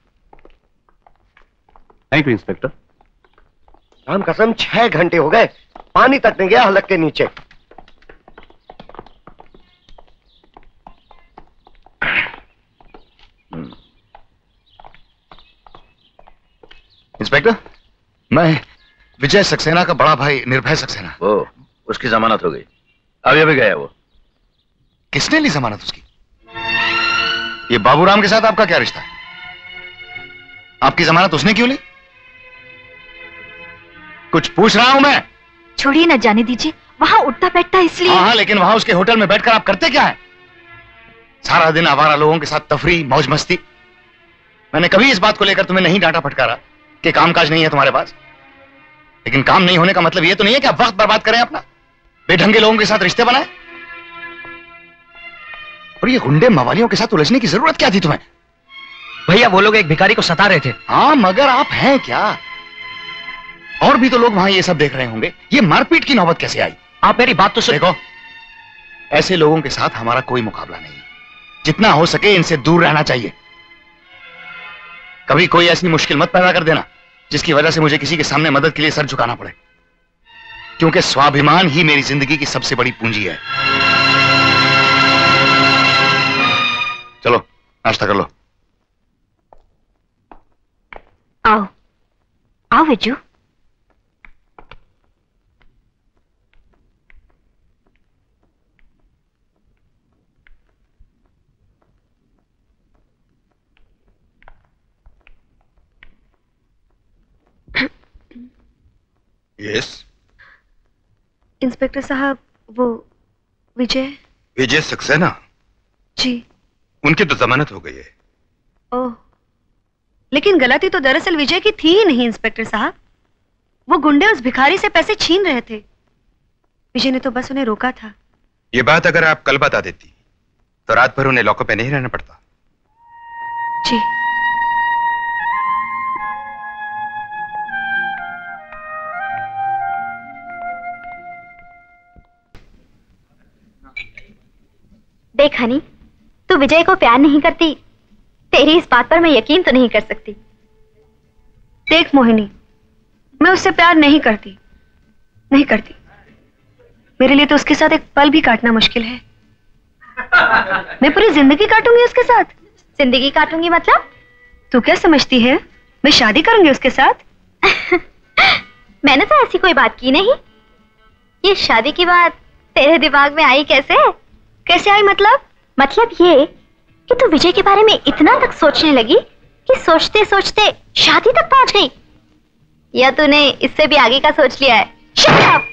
Thank you inspector. राम कसम 6 घंटे हो गए, पानी तक नहीं गया हलक के नीचे। इंस्पेक्टर, मैं विजय सक्सेना का बड़ा भाई निर्भय सक्सेना। वो उसकी जमानत हो गई, अभी गया वो। किसने ली जमानत उसकी? ये बाबूराम के साथ आपका क्या रिश्ता है? आपकी जमानत उसने क्यों ली? कुछ पूछ रहा हूं मैं। छोड़िए ना, जाने दीजिए। वहां उठता बैठता इसलिए। हाँ, लेकिन वहां उसके होटल में बैठकर आप करते क्या है? सारा दिन आवारा लोगों के साथ तफरी, मौज मस्ती। मैंने कभी इस बात को लेकर तुम्हें नहीं डांटा फटकारा कि कामकाज नहीं है तुम्हारे पास, लेकिन काम नहीं होने का मतलब यह तो नहीं है कि आप वक्त बर्बाद करें अपना, बेढंगे लोगों के साथ रिश्ते बनाए। और ये गुंडे मवालियों के साथ उलझने की जरूरत क्या थी तुम्हें? भैया वो लोग एक भिखारी को सता रहे थे। हाँ, मगर आप हैं क्या? और भी तो लोग वहां ये सब देख रहे होंगे। ये मारपीट की नौबत कैसे आई? आप मेरी बात तो सुन। देखो, ऐसे लोगों के साथ हमारा कोई मुकाबला नहीं। जितना हो सके इनसे दूर रहना चाहिए। कभी कोई ऐसी मुश्किल मत पैदा कर देना जिसकी वजह से मुझे किसी के सामने मदद के लिए सर झुकाना पड़े, क्योंकि स्वाभिमान ही मेरी जिंदगी की सबसे बड़ी पूंजी है। चलो नाश्ता कर लो। आओ आओ विजू। यस इंस्पेक्टर साहब, वो विजय सक्सेना जी, उनकी तो जमानत हो गई है। ओह, लेकिन गलती तो दरअसल विजय की थी ही नहीं इंस्पेक्टर साहब। वो गुंडे उस भिखारी से पैसे छीन रहे थे। विजय ने तो बस उन्हें रोका था। ये बात अगर आप कल बता देती तो रात भर उन्हें लॉकअप में नहीं रहना पड़ता। जी। देख हनी, तू विजय को प्यार नहीं करती, तेरी इस बात पर मैं यकीन तो नहीं कर सकती। देख मोहिनी, मैं उससे प्यार नहीं करती। मेरे लिए तो उसके साथ एक पल भी काटना मुश्किल है। मैं पूरी जिंदगी काटूंगी उसके साथ। जिंदगी काटूंगी मतलब? तू क्या समझती है मैं शादी करूंगी उसके साथ? मैंने तो ऐसी कोई बात की नहीं। ये शादी की बात तेरे दिमाग में आई कैसे? कैसे आई मतलब? मतलब ये कि तू विजय के बारे में इतना तक सोचने लगी कि सोचते सोचते शादी तक पहुंच गई, या तूने इससे भी आगे का सोच लिया है? Shut up!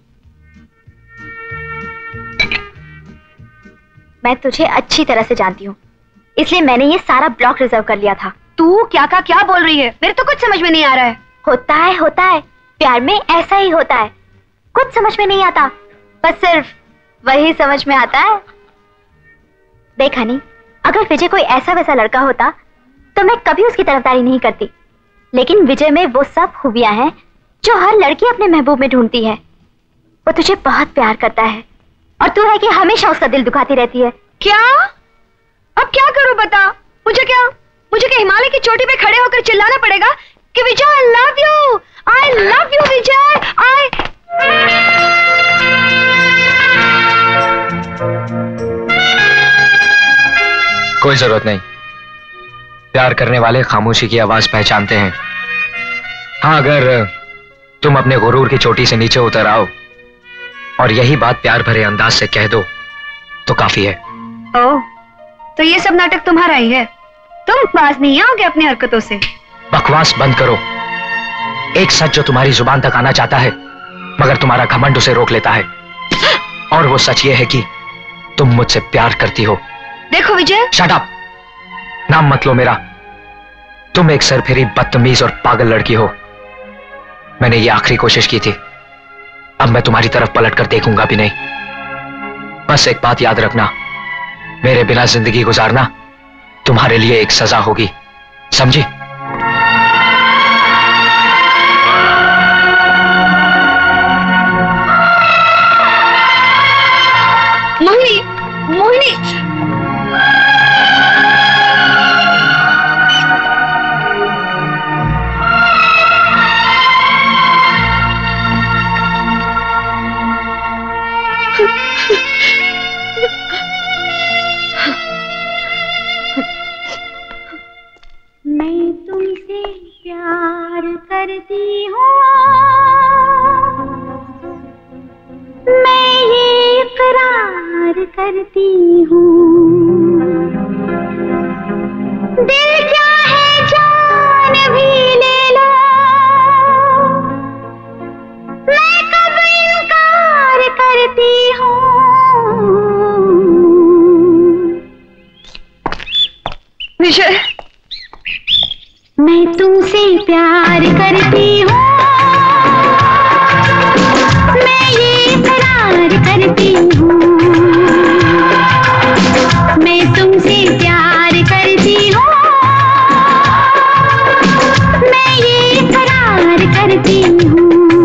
मैं तुझे अच्छी तरह से जानती हूँ, इसलिए मैंने ये सारा ब्लॉक रिजर्व कर लिया था। तू क्या बोल रही है? मेरे तो कुछ समझ में नहीं आ रहा है। होता है प्यार में ऐसा ही होता है, कुछ समझ में नहीं आता, बस सिर्फ वही समझ में आता है। देख हनी, अगर विजय कोई ऐसा वैसा लड़का होता तो मैं कभी उसकी तरफदारी नहीं करती, लेकिन विजय में वो सब खूबियां हैं जो हर लड़की अपने महबूब में ढूंढती है। वो तुझे बहुत प्यार करता है और तू है कि हमेशा उसका दिल दुखाती रहती है। क्या? अब क्या करूं बता? मुझे क्या हिमालय की चोटी पे खड़े होकर चिल्लाना पड़ेगा कि विजय आई लव यू विजय, कोई जरूरत नहीं। प्यार करने वाले खामोशी की आवाज पहचानते हैं। हाँ, अगर तुम अपने गुरूर की चोटी से नीचे उतर आओ और यही बात प्यार भरे अंदाज से कह दो तो काफी है। ओह, तो ये सब नाटक तुम्हारा ही है? तुम पास नहीं आओगे अपनी हरकतों से। बकवास बंद करो। एक सच जो तुम्हारी जुबान तक आना चाहता है मगर तुम्हारा घमंड उसे रोक लेता है, और वो सच ये है कि तुम मुझसे प्यार करती हो। देखो विजय, शट अप, नाम मत लो मेरा। तुम एक सरफिरी, बदतमीज और पागल लड़की हो। मैंने ये आखिरी कोशिश की थी, अब मैं तुम्हारी तरफ पलटकर देखूंगा भी नहीं। बस एक बात याद रखना, मेरे बिना जिंदगी गुजारना तुम्हारे लिए एक सजा होगी, समझी? मोहिनी, मोहिनी, मैं तुमसे प्यार करती हूँ, मैं ये इकरार करती हूँ। दिल क्या है जान भी ले लो, मैं कब इनकार करती हूँ। विजय, मैं तुमसे प्यार करती हूँ, मैं ये इकरार करती हूँ। मैं तुमसे प्यार करती हूँ, मैं ये इकरार करती हूँ।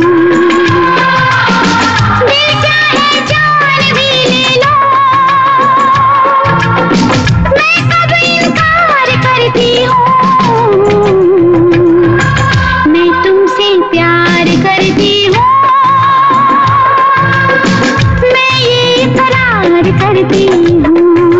दिल चाहे जान भी ले लो, मैं कब इनकार करती हूँ। मैं तुमसे प्यार करती हूँ, मैं ये इकरार करती हूँ।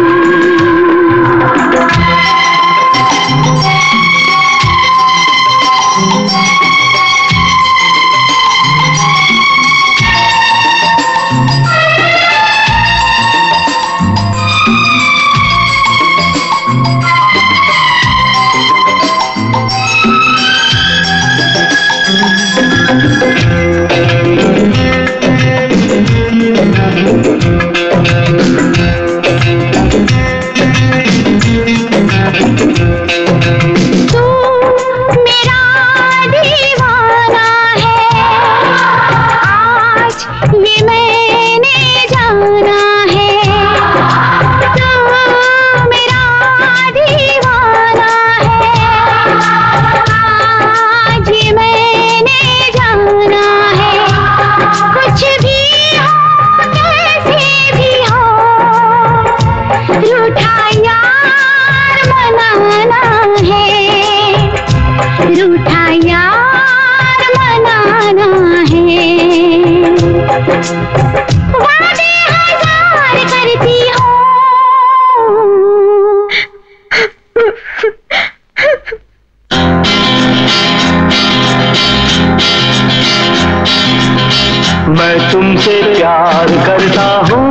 मैं तुमसे प्यार करता हूँ,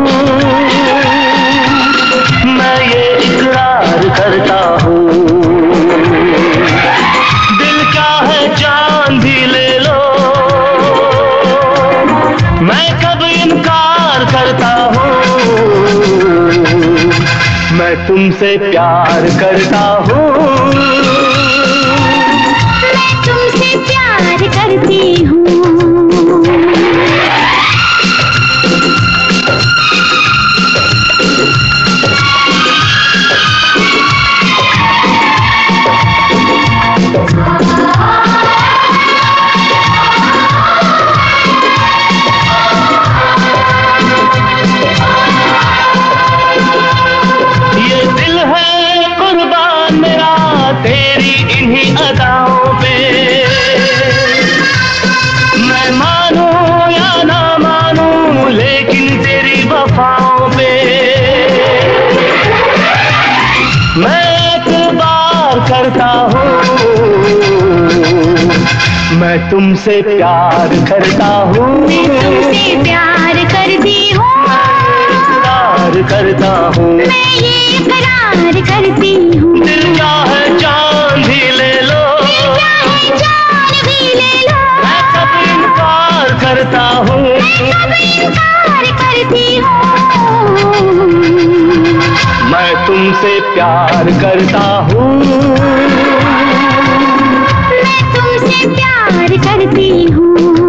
मैं ये इकरार करता हूँ। दिल क्या है जान भी ले लो, मैं कब इनकार करता हूँ। मैं तुमसे प्यार करता हूँ, मैं तुमसे प्यार करती हूँ। ये दिल है कुर्बान मेरा तेरी इन्हीं अदाओं पे, मैं मानूं या ना मानूं लेकिन तेरी वफाओं पे मैं एतबार करता हूँ। मैं तुमसे प्यार करता हूँ, मैं तुमसे प्यार करती हूँ, इकरार करता हूँ, मैं ये इकरार करती हूँ। दिल क्या है जान भी ले लो, जान भी ले लो, मैं कब इनकार करता हूँ, मैं कब इनकार करती हूँ। मैं तुमसे प्यार करता हूँ, मैं तुमसे प्यार करती हूँ।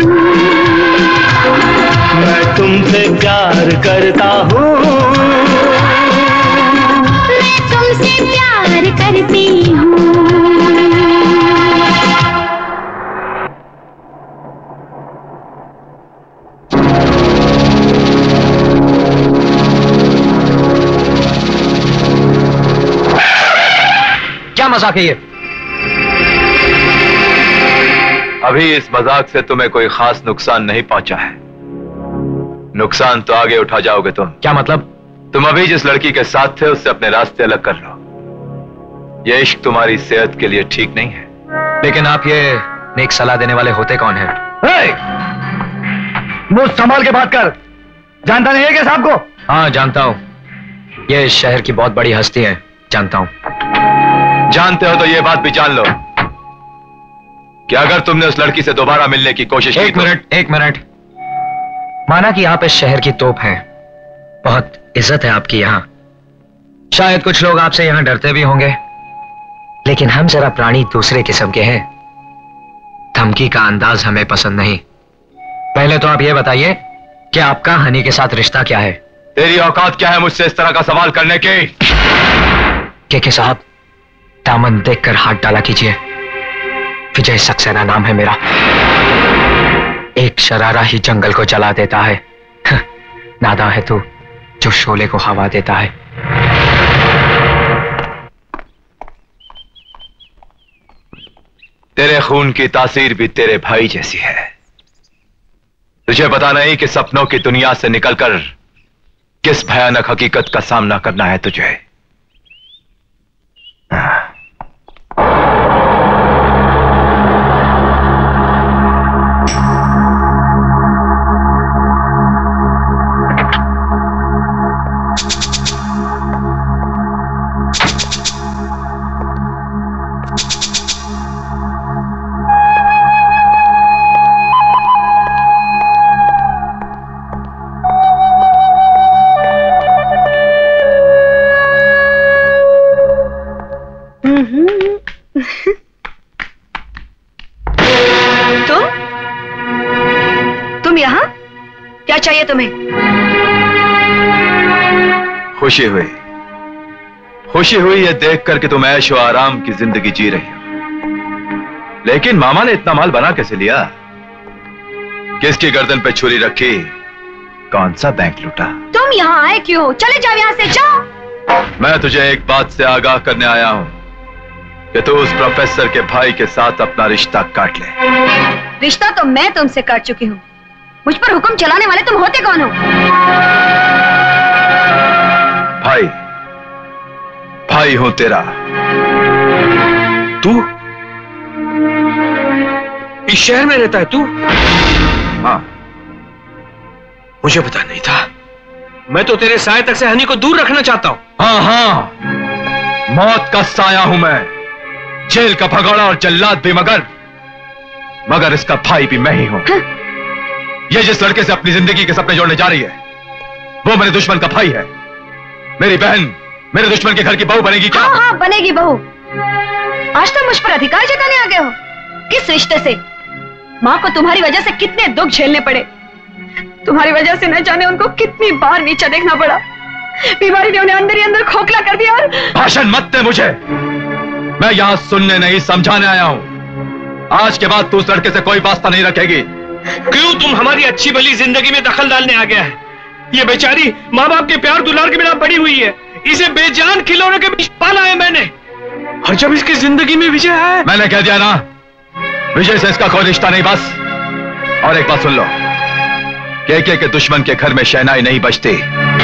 मैं तुमसे प्यार करता हूँ, मैं तुमसे प्यार मजाक है ये? अभी इस मजाक से तुम्हें कोई खास नुकसान नहीं पहुंचा है। नुकसान तो आगे उठा जाओगे तुम। क्या मतलब? तुम अभी जिस लड़की के साथ थे उससे अपने रास्ते अलग कर लो। यह इश्क तुम्हारी सेहत के लिए ठीक नहीं है। लेकिन आप ये नेक सलाह देने वाले होते कौन हैं? मुंह संभाल के बात कर। जानता नहीं है क्या साहब को? हाँ जानता हूं, ये इस शहर की बहुत बड़ी हस्ती है, जानता हूं। जानते हो तो ये बात भी जान लो कि अगर तुमने उस लड़की से दोबारा मिलने की कोशिश की तो... एक मिनट। माना कि आप इस शहर की तोप हैं, बहुत इज्जत है आपकी यहां, शायद कुछ लोग आपसे यहां डरते भी होंगे, लेकिन हम जरा प्राणी दूसरे किस्म के हैं। धमकी का अंदाज हमें पसंद नहीं। पहले तो आप ये बताइए कि आपका हनी के साथ रिश्ता क्या है? तेरी औकात क्या है मुझसे इस तरह का सवाल करने की? के साहब, दामन देखकर हाथ डाला कीजिए। विजय सक्सेना नाम है मेरा। एक शरारा ही जंगल को जला देता है। नादा है तू जो शोले को हवा देता है। तेरे खून की तासीर भी तेरे भाई जैसी है। तुझे पता नहीं कि सपनों की दुनिया से निकलकर किस भयानक हकीकत का सामना करना है तुझे। तुम यहाँ? क्या चाहिए तुम्हें? खुशी हुई ये देखकर कि तुम ऐश और आराम की जिंदगी जी रही हो। लेकिन मामा ने इतना माल बना कैसे लिया? किसकी गर्दन पे छुरी रखी? कौन सा बैंक लूटा? तुम यहाँ आए क्यों? चले जाओ यहाँ से, जाओ। मैं तुझे एक बात से आगाह करने आया हूं कि तू उस प्रोफेसर के भाई के साथ अपना रिश्ता काट ले। रिश्ता तो मैं तुमसे काट चुकी हूँ। मुझ पर हुक्म चलाने वाले तुम होते कौन हो? भाई हूं तेरा। तू इस शहर में रहता है तू? हाँ। मुझे पता नहीं था। मैं तो तेरे साए तक से हनी को दूर रखना चाहता हूं। हाँ, मौत का साया हूं मैं, जेल का भगोड़ा और जल्लाद भी, मगर इसका भाई भी मैं ही हूं। हाँ? ये जिस लड़के से अपनी जिंदगी के सपने जोड़ने जा रही है वो मेरे दुश्मन का भाई है। मेरी बहन मेरे दुश्मन के घर की बहू बनेगी क्या? हाँ हाँ बनेगी बहू। आज तो मुझ पर अधिकार जताने आ गए हो। किस रिश्ते से? माँ को तुम्हारी वजह से कितने दुख झेलने पड़े। तुम्हारी वजह से न जाने उनको कितनी बार नीचा देखना पड़ा। बीमारी ने उन्हें अंदर ही अंदर खोखला कर दिया। और भाषण मत दे मुझे। मैं यहाँ सुनने नहीं समझाने आया हूँ। आज के बाद तू उस लड़के से कोई वास्ता नहीं रखेगी। क्यों? तुम हमारी अच्छी भली जिंदगी में दखल डालने आ गया है। ये बेचारी माँ बाप के प्यार दुलार के बिना बड़ी हुई है। इसे बेजान खिलौनों के बीच पाला है मैंने। और जब इसकी जिंदगी में विजय है, मैंने कह दिया ना, विजय से इसका कोई रिश्ता नहीं। बस और एक बात सुन लो, के दुश्मन के घर में शहनाई नहीं बजती।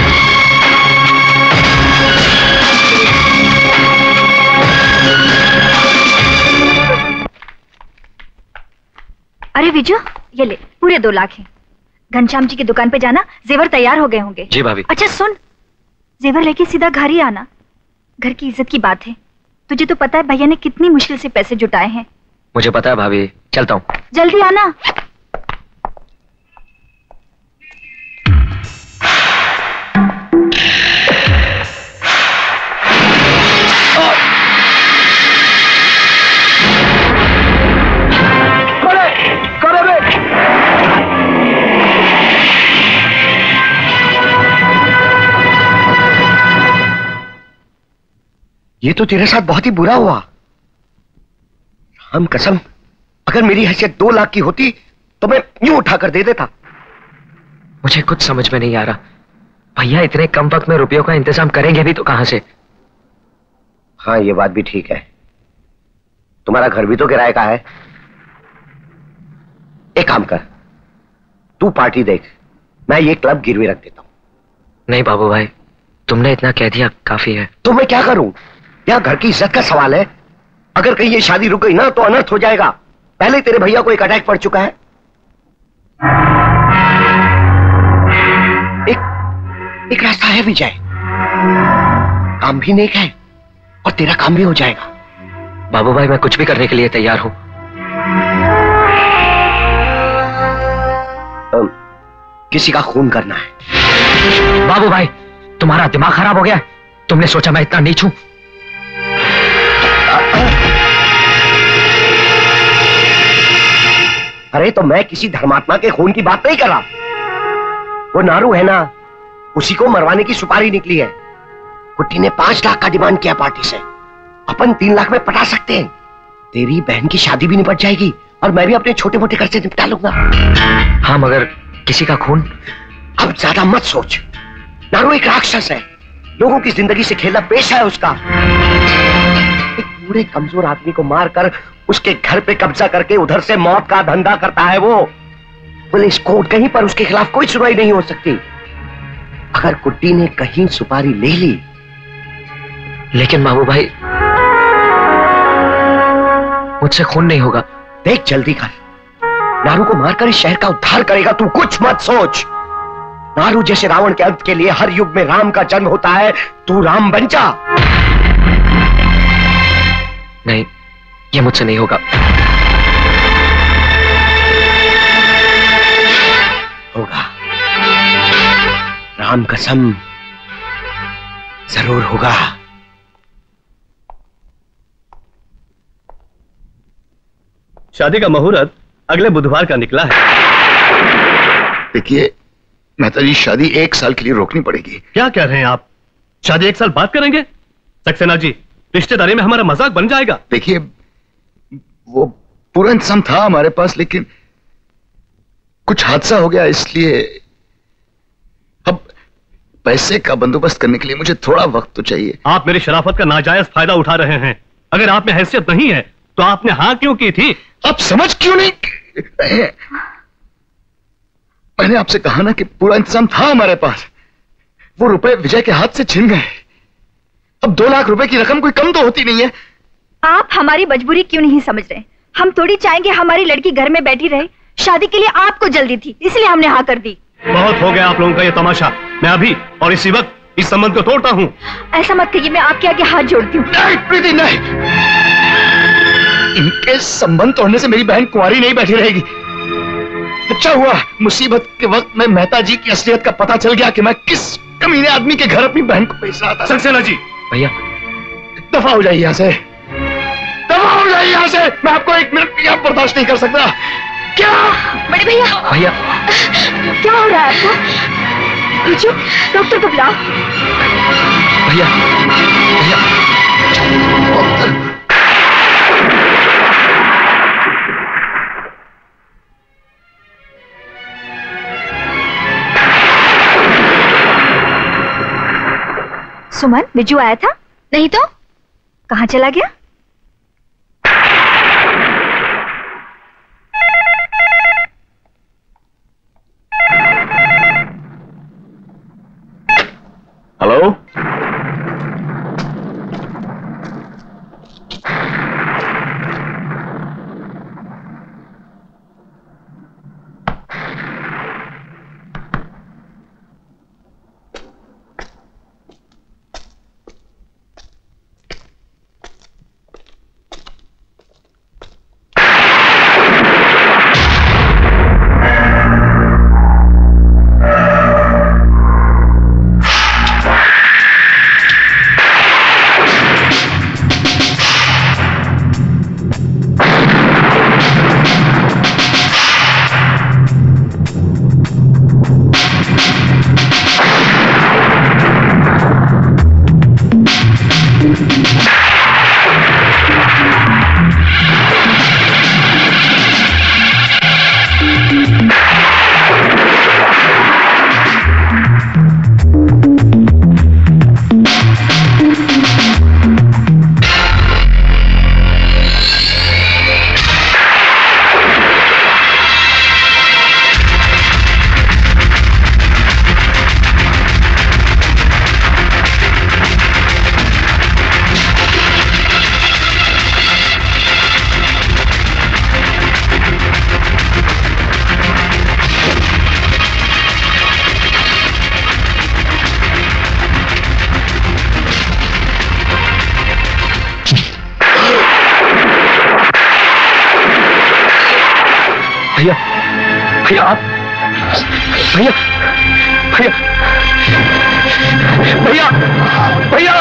अरे विजय, ये ले, पूरे 2 लाख हैं। घनश्याम जी की दुकान पे जाना, जेवर तैयार हो गए होंगे। जी भाभी। अच्छा सुन, जेवर लेके सीधा घर ही आना। घर की इज्जत की बात है। तुझे तो पता है भैया ने कितनी मुश्किल से पैसे जुटाए हैं। मुझे पता है भाभी, चलता हूँ। जल्दी आना। ये तो तेरे साथ बहुत ही बुरा हुआ। हम कसम, अगर मेरी हैसियत 2 लाख की होती तो मैं यूं उठाकर दे देता। मुझे कुछ समझ में नहीं आ रहा। भैया इतने कम वक्त में रुपयों का इंतजाम करेंगे भी तो कहां से? हाँ ये बात भी ठीक है। तुम्हारा घर भी तो किराए का है। एक काम कर, तू पार्टी देख, मैं ये क्लब गिरवी रख देता हूं। नहीं बाबू भाई, तुमने इतना कह दिया काफी है। तो मैं क्या करूं? यह घर की इज्जत का सवाल है। अगर कहीं ये शादी रुक गई ना तो अनर्थ हो जाएगा। पहले तेरे भैया को एक अटैक पड़ चुका है। एक रास्ता है विजय, काम भी नेक है और तेरा काम भी हो जाएगा। बाबू भाई, मैं कुछ भी करने के लिए तैयार हूं। किसी का खून करना है। बाबू भाई, तुम्हारा दिमाग खराब हो गया है? तुमने सोचा मैं इतना नीच हूं? अरे तो मैं किसी धर्मात्मा के खून की बात नहीं कर रहा। वो नारू है ना, उसी को मरवाने की सुपारी निकली है। कुट्टी ने 5 लाख का डिमांड किया पार्टी से। अपन 3 लाख में पटा सकते हैं। तेरी बहन की शादी भी निपट जाएगी और मैं भी अपने छोटे मोटे खर्चे निपटा लूंगा। हाँ, मगर किसी का खून? अब ज्यादा मत सोच। नारू एक राक्षस है, लोगों की जिंदगी से खेलना पेशा है उसका। एक बूढ़े कमजोर आदमी को मारकर उसके घर पे कब्जा करके उधर से मौत का धंधा करता है वो। पुलिस कोर्ट कहीं पर उसके खिलाफ कोई सुनवाई नहीं हो सकती। अगर कुट्टी ने कहीं सुपारी ले ली। लेकिन बाबू भाई, मुझसे खून नहीं होगा। देख जल्दी कर, नारू को मारकर इस शहर का उद्धार करेगा। तू कुछ मत सोच। नारू जैसे रावण के अंत के लिए हर युग में राम का जन्म होता है। तू राम बन जा। नहीं, ये मुझसे नहीं होगा। होगा, राम कसम जरूर होगा। शादी का मुहूर्त अगले बुधवार का निकला है। देखिए मेहता जी, शादी 1 साल के लिए रोकनी पड़ेगी। क्या कह रहे हैं आप? शादी 1 साल बाद करेंगे? सक्सेना जी, रिश्तेदारी में हमारा मजाक बन जाएगा। देखिए, वो पूरा इंतजाम था हमारे पास, लेकिन कुछ हादसा हो गया, इसलिए अब पैसे का बंदोबस्त करने के लिए मुझे थोड़ा वक्त तो चाहिए। आप मेरी शराफत का नाजायज फायदा उठा रहे हैं। अगर आप में हैसियत नहीं है तो आपने हाँ क्यों की थी? आप समझ क्यों नहीं रहे हैं? मैंने आपसे कहा ना कि पूरा इंतजाम था हमारे पास। वो रुपए विजय के हाथ से छिन गए। अब 2 लाख रुपए की रकम कोई कम तो होती नहीं है। आप हमारी मजबूरी क्यों नहीं समझ रहे? हम थोड़ी चाहेंगे हमारी लड़की घर में बैठी रहे। शादी के लिए आपको जल्दी थी, इसलिए हमने हाँ कर दी। बहुत हो गया आप लोगों का ये तमाशा। मैं अभी और इसी वक्त इस संबंध को तोड़ता हूँ। ऐसा मत कहिए, मैं आपके आगे हाथ जोड़ती हूँ। नहीं प्रीति, नहीं। इनके संबंध तोड़ने से मेरी बहन कुंवारी नहीं बैठी रहेगी। अच्छा हुआ मुसीबत के वक्त में मेहता जी की असलियत का पता चल गया कि मैं किस कमीने आदमी के घर अपनी बहन को भेज रहा था। सक्सेना जी, भैया दफा हो जाइए यहाँ से, दफा हो जाइए यहाँ से। मैं आपको 1 मिनट भी आप बर्दाश्त नहीं कर सकता। क्या बड़े भैया? भैया क्या हो रहा है आपको? पूछो, डॉक्टर को बुलाओ। भैया, भैया सुमन, बिजू आया था? नहीं तो कहाँ चला गया? हेलो, भैया भैया आप भैया भैया भैया भैया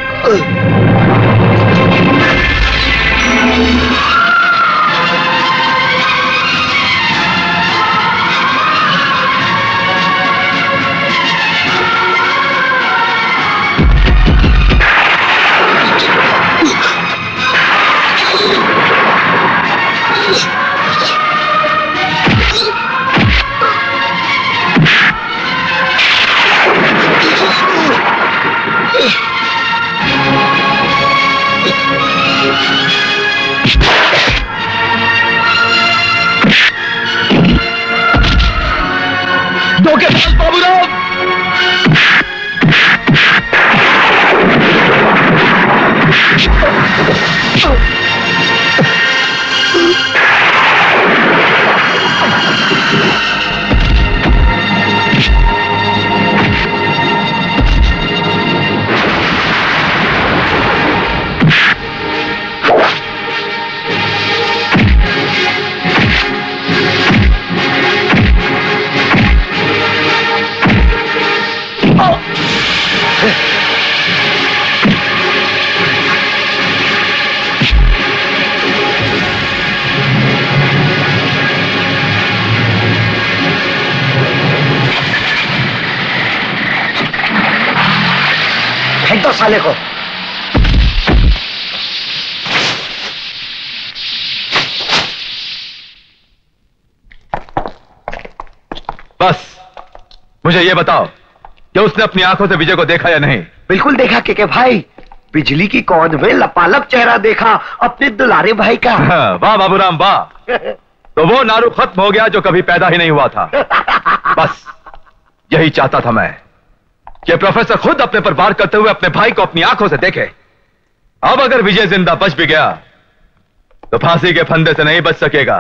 धोखेबाज बाबूराव! फेंक दो साले को। बस मुझे ये बताओ कि उसने अपनी आंखों से विजय को देखा या नहीं? बिल्कुल देखा के भाई, बिजली की कौन में लपालप चेहरा देखा अपने दुलारे भाई का। वाह बाबूराम वाह। तो वो नारू खत्म हो गया जो कभी पैदा ही नहीं हुआ था। बस यही चाहता था मैं कि प्रोफेसर खुद अपने पर वार करते हुए अपने भाई को अपनी आंखों से देखे। अब अगर विजय जिंदा बच भी गया तो फांसी के फंदे से नहीं बच सकेगा।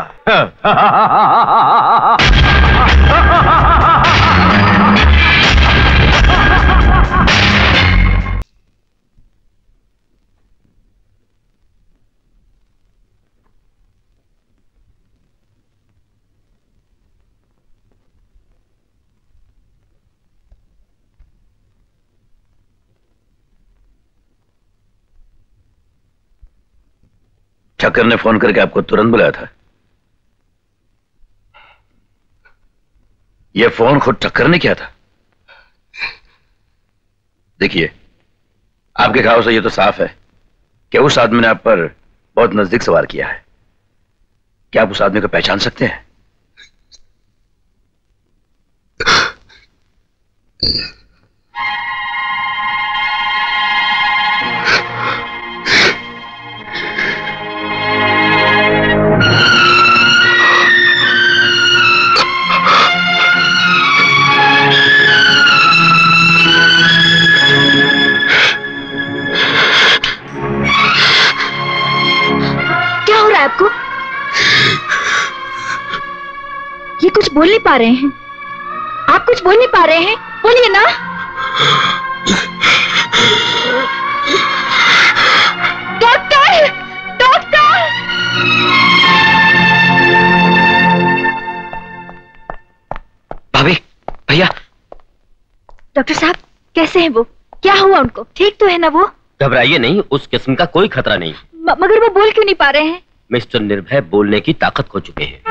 चक्कर ने फोन करके आपको तुरंत बुलाया था? यह फोन खुद चक्कर ने किया था? देखिए, आपके घाव से यह तो साफ है कि उस आदमी ने आप पर बहुत नजदीक से वार किया है। क्या आप उस आदमी को पहचान सकते हैं? आपको ये कुछ बोल नहीं पा रहे हैं? आप कुछ बोल नहीं पा रहे हैं? बोलिए ना। Doctor, doctor! भाभी, भैया। डॉक्टर साहब कैसे हैं वो? क्या हुआ उनको? ठीक तो है ना वो? घबराइए नहीं, उस किस्म का कोई खतरा नहीं। मगर वो बोल क्यों नहीं पा रहे हैं? मिस्टर निर्भय बोलने की ताकत खो चुके हैं।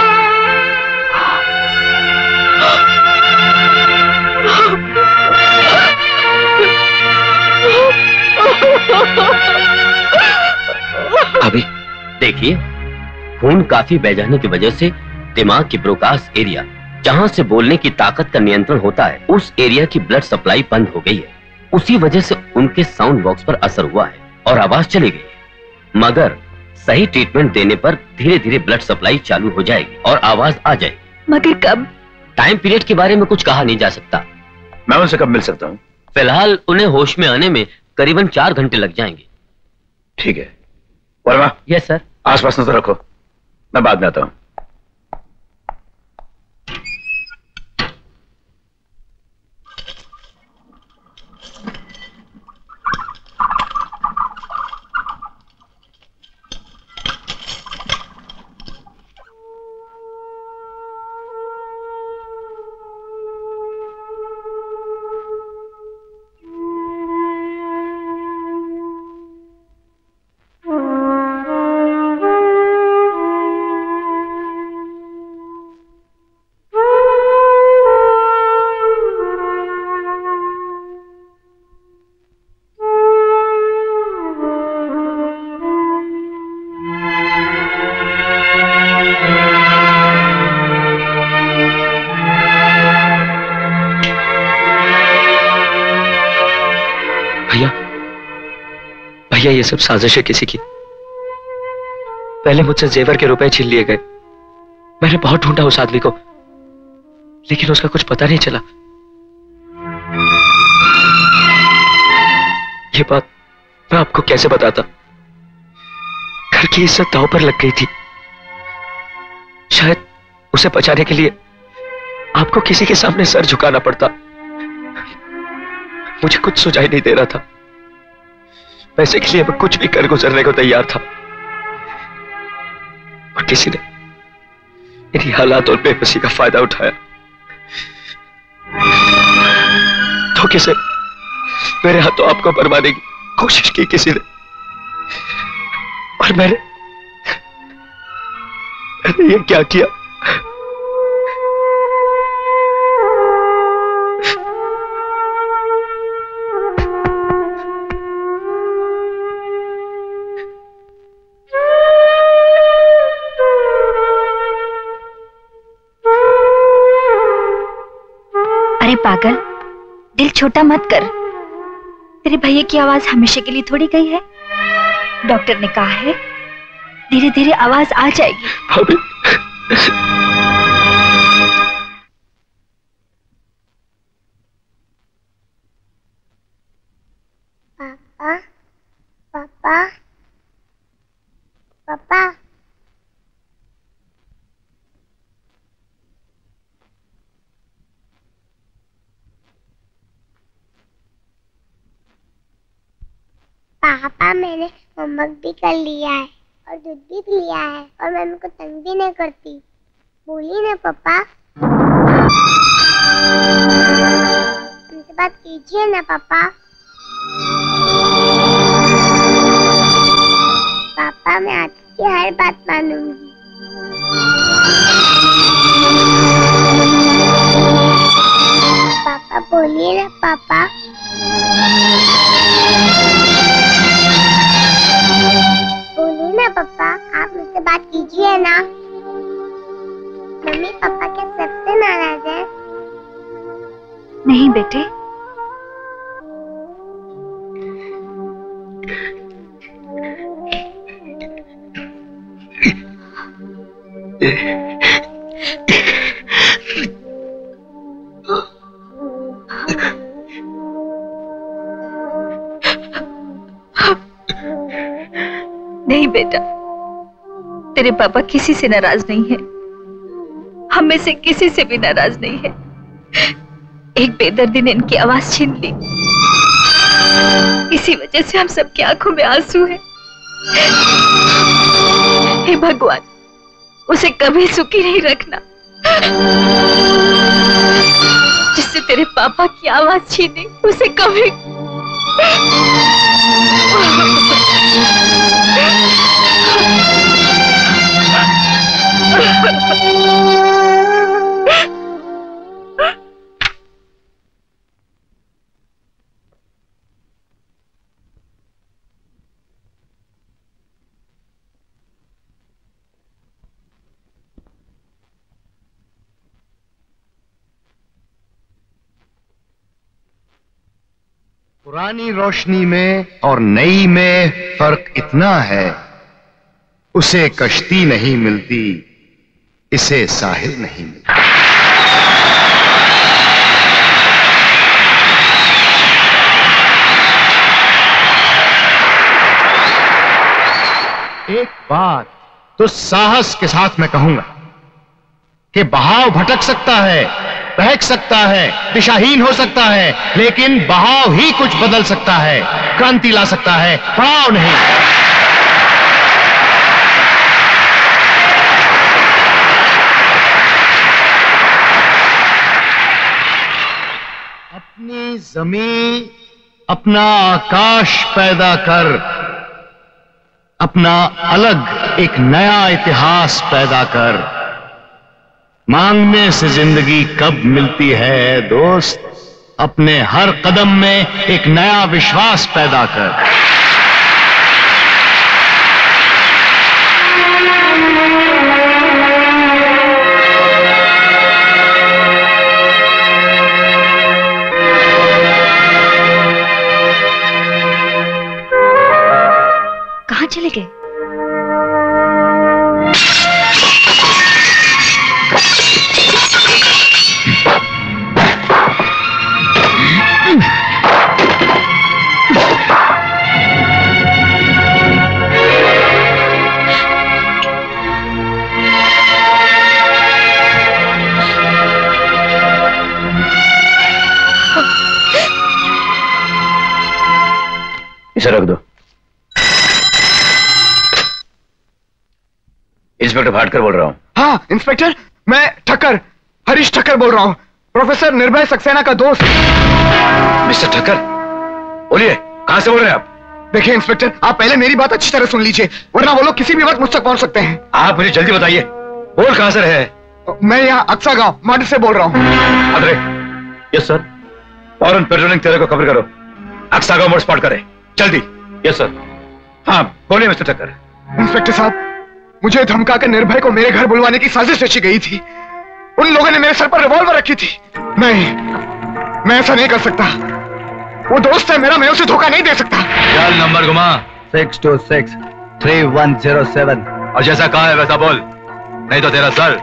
अभी देखिए, खून काफी बह जाने की वजह से दिमाग की ब्रोकास एरिया, जहां से बोलने की ताकत का नियंत्रण होता है, उस एरिया की ब्लड सप्लाई बंद हो गई है। उसी वजह से उनके साउंड बॉक्स पर असर हुआ है और आवाज चली गई है। मगर सही ट्रीटमेंट देने पर धीरे धीरे ब्लड सप्लाई चालू हो जाएगी और आवाज आ जाएगी। मगर कब? टाइम पीरियड के बारे में कुछ कहा नहीं जा सकता। मैं उनसे कब मिल सकता हूँ? फिलहाल उन्हें होश में आने में करीबन 4 घंटे लग जाएंगे। ठीक है। वर्मा। Yes sir. आसपास नजर रखो, मैं बाद में आता हूँ। भैया ये सब साजिश है किसी की। पहले मुझसे जेवर के रुपए छीन लिए गए। मैंने बहुत ढूंढा उस आदमी को, लेकिन उसका कुछ पता नहीं चला। ये बात मैं आपको कैसे बताता। घर की इज्जत दांव पर लग गई थी। शायद उसे बचाने के लिए आपको किसी के सामने सर झुकाना पड़ता। मुझे कुछ सुझाई नहीं दे रहा था। पैसे के लिए मैं कुछ भी कर गुजरने को तैयार था, और किसी ने इन्हीं हालात और बेबसी का फायदा उठाया। धोखे से मेरे हाथों आपको बरमाने की कोशिश की किसी ने, और मैंने ये क्या किया। अरे पागल, दिल छोटा मत कर। तेरे भैया की आवाज हमेशा के लिए थोड़ी गई है। डॉक्टर ने कहा है धीरे धीरे आवाज आ जाएगी। भाभी, पापा पापा पापा पापा मैंने होमवर्क भी कर लिया है और दूध भी पी लिया है और मम्मी को तंग भी नहीं करती। बोली ना पापा, हमसे बात कीजिए ना पापा। पापा मैं आपकी हर बात मानूंगी। पापा बोलिए ना पापा। बोलिए ना पापा, आप मुझसे बात कीजिए ना। मम्मी पापा क्या सबसे नाराज है? नहीं बेटे, नहीं बेटा, तेरे पापा किसी से नाराज नहीं है। हम में से किसी से भी नाराज नहीं है। एक बेदर्दी ने इनकी आवाज छीन ली, इसी वजह से हम सबकी आंखों में आंसू है। हे भगवान, उसे कभी सुखी नहीं रखना। जिससे तेरे पापा की आवाज छीनी, उसे कभी पुरानी रोशनी में और नई में फर्क इतना है, उसे कश्ती नहीं मिलती, इसे साहिल नहीं मिलता। एक बात तो साहस के साथ मैं कहूंगा कि बहाव भटक सकता है, बहक सकता है, दिशाहीन हो सकता है, लेकिन बहाव ही कुछ बदल सकता है, क्रांति ला सकता है, पड़ाव नहीं। अपनी जमीन, अपना आकाश पैदा कर, अपना अलग एक नया इतिहास पैदा कर। मांगने से जिंदगी कब मिलती है दोस्त, अपने हर कदम में एक नया विश्वास पैदा कर। इंस्पेक्टर भाटकर बोल रहा हूँ। हाँ इंस्पेक्टर, मैं ठक्कर, हरीश ठक्कर बोल रहा हूँ, प्रोफेसर निर्भय सक्सेना का दोस्त। मिस्टर ठक्कर, बोलिए, कहाँ से बोल रहे हैं आप? देखिए इंस्पेक्टर, आप पहले मेरी बात अच्छी तरह सुन लीजिए, वरना वो लोग किसी भी वक्त मुझ तक पहुंच सकते हैं। आप मुझे जल्दी बताइए, बोल कहाँ से रहे? मैं यहाँ अक्सा गांव मड से बोल रहा हूँ। अरे यस सर। फौरन पेट्रोलिंग तेरे को खबर करो, अक्सा गांव मोड़ स्पॉट करे जल्दी। Yes sir. हाँ बोलिए मिस्टर ठक्कर। इंस्पेक्टर साहब, मुझे धमका कर निर्भय को मेरे घर बुलवाने की साजिश रची गई थी। उन लोगों ने मेरे सर पर रिवॉल्वर रखी थी। नहीं, मैं ऐसा नहीं कर सकता। वो दोस्त है मेरा, मैं उसे धोखा नहीं दे सकता। चल नंबर घुमा। 626-3107। और जैसा कहा है वैसा बोल, नहीं तो तेरा सर।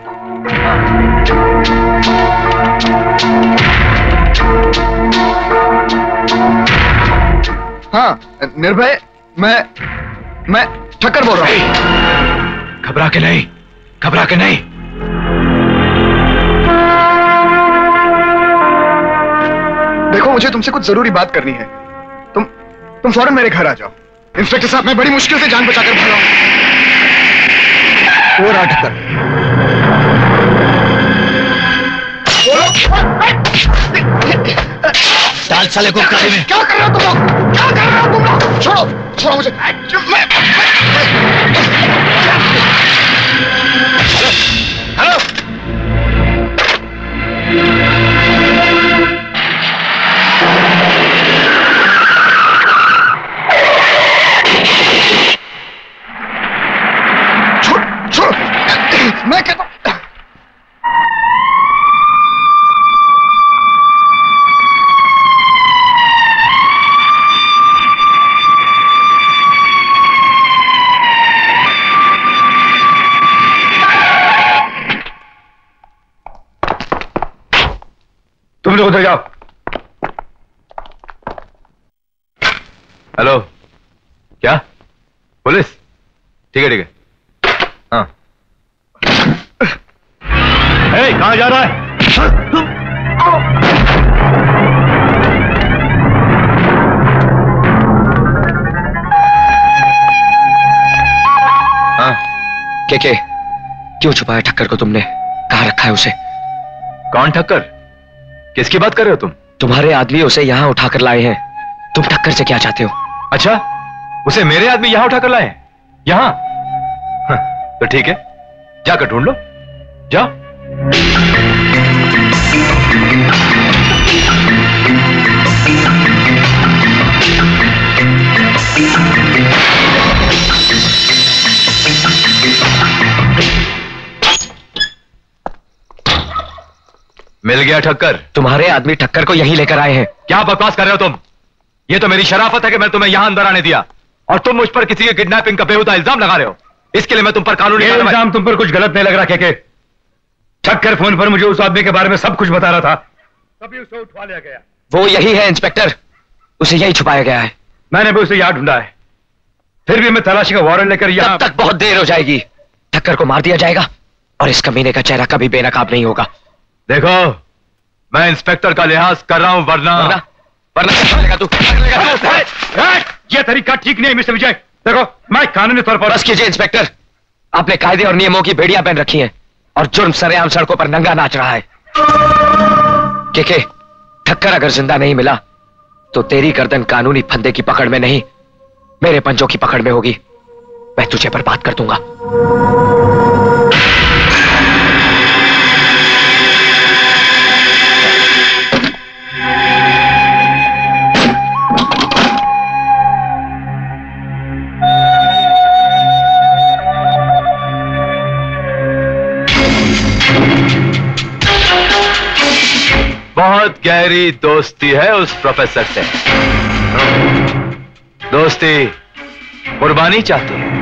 हाँ निर्भय, मैं ठक्कर बोल रहा हूँ। घबरा के नहीं, घबरा के नहीं। देखो मुझे तुमसे कुछ जरूरी बात करनी है। तुम फौरन मेरे घर आ जाओ। इंस्पेक्टर साहब, मैं बड़ी मुश्किल से जान बचाकर भागा हूं। और ठक्कर, डाल साले को काहे में। क्या कर रहे हो तुम लोग? क्या कर रहे हो तुम लोग? छोड़ो छोड़ो मुझे। हेलो, मैं कहता हूं तुम लोग उधर जाओ। हेलो, क्या पुलिस? ठीक है ठीक है। हाँ कहाँ जा रहा है? हाँ के क्यों छुपाया ठक्कर को तुमने? कहाँ रखा है उसे? कौन ठक्कर? किसकी बात कर रहे हो तुम? तुम्हारे आदमी उसे यहाँ उठाकर लाए हैं। तुम ठक्कर से क्या चाहते हो? अच्छा, उसे मेरे आदमी यहाँ उठाकर लाए हैं? यहाँ? तो ठीक है, जाकर ढूंढ लो, जाओ। मिल गया ठक्कर? तुम्हारे आदमी ठक्कर को यहीं लेकर आए हैं। क्या बकवास कर रहे हो तुम? ये तो मेरी शराफत है कि मैं तुम्हें यहां अंदर आने दिया, और तुम मुझ पर किसी के किडनैपिंग का बेहुदा इल्जाम लगा रहे हो। इसके लिए मैं तुम पर कानूनी इल्जाम तुम पर कुछ गलत नहीं लग रहा के? ठक्कर फोन पर मुझे उस आदमी के बारे में सब कुछ बता रहा था, तभी उसे उठवा लिया गया। वो यही है इंस्पेक्टर, उसे यही छुपाया गया है। मैंने भी उसे यहां ढूंढा है, फिर भी मैं तलाशी का वारंट लेकर यहां। तब तक बहुत देर हो जाएगी। ठक्कर को मार दिया जाएगा और इस कमीने का चेहरा कभी बेनकाब नहीं होगा। देखो, मैं इंस्पेक्टर का लिहाज कर रहा हूं, वरना तू। यह तरीका ठीक नहीं मिस्टर विजय। देखो, मैं कानूनी तौर पर। बस कीजिए इंस्पेक्टर, आपने कायदे और नियमों की बेड़ियां पहन रखी हैं और जुर्म सरेआम सड़कों पर नंगा नाच रहा है। के ठक्कर अगर जिंदा नहीं मिला तो तेरी गर्दन कानूनी फंदे की पकड़ में नहीं, मेरे पंजों की पकड़ में होगी। मैं तुझे बर्बाद कर दूंगा। बहुत गहरी दोस्ती है उस प्रोफेसर से। दोस्ती कुर्बानी चाहती है।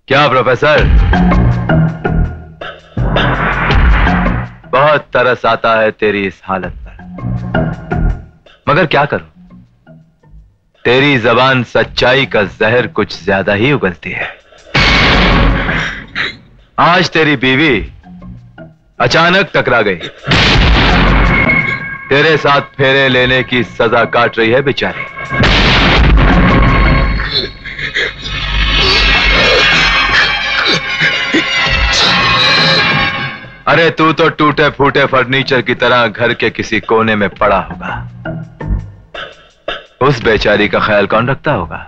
क्या प्रोफेसर, बहुत तरस आता है तेरी इस हालत पर, मगर क्या करूं, तेरी जबान सच्चाई का जहर कुछ ज्यादा ही उगलती है। आज तेरी बीवी अचानक टकरा गई, तेरे साथ फेरे लेने की सजा काट रही है बेचारी। अरे तू तो टूटे फूटे फर्नीचर की तरह घर के किसी कोने में पड़ा होगा, उस बेचारी का ख्याल कौन रखता होगा?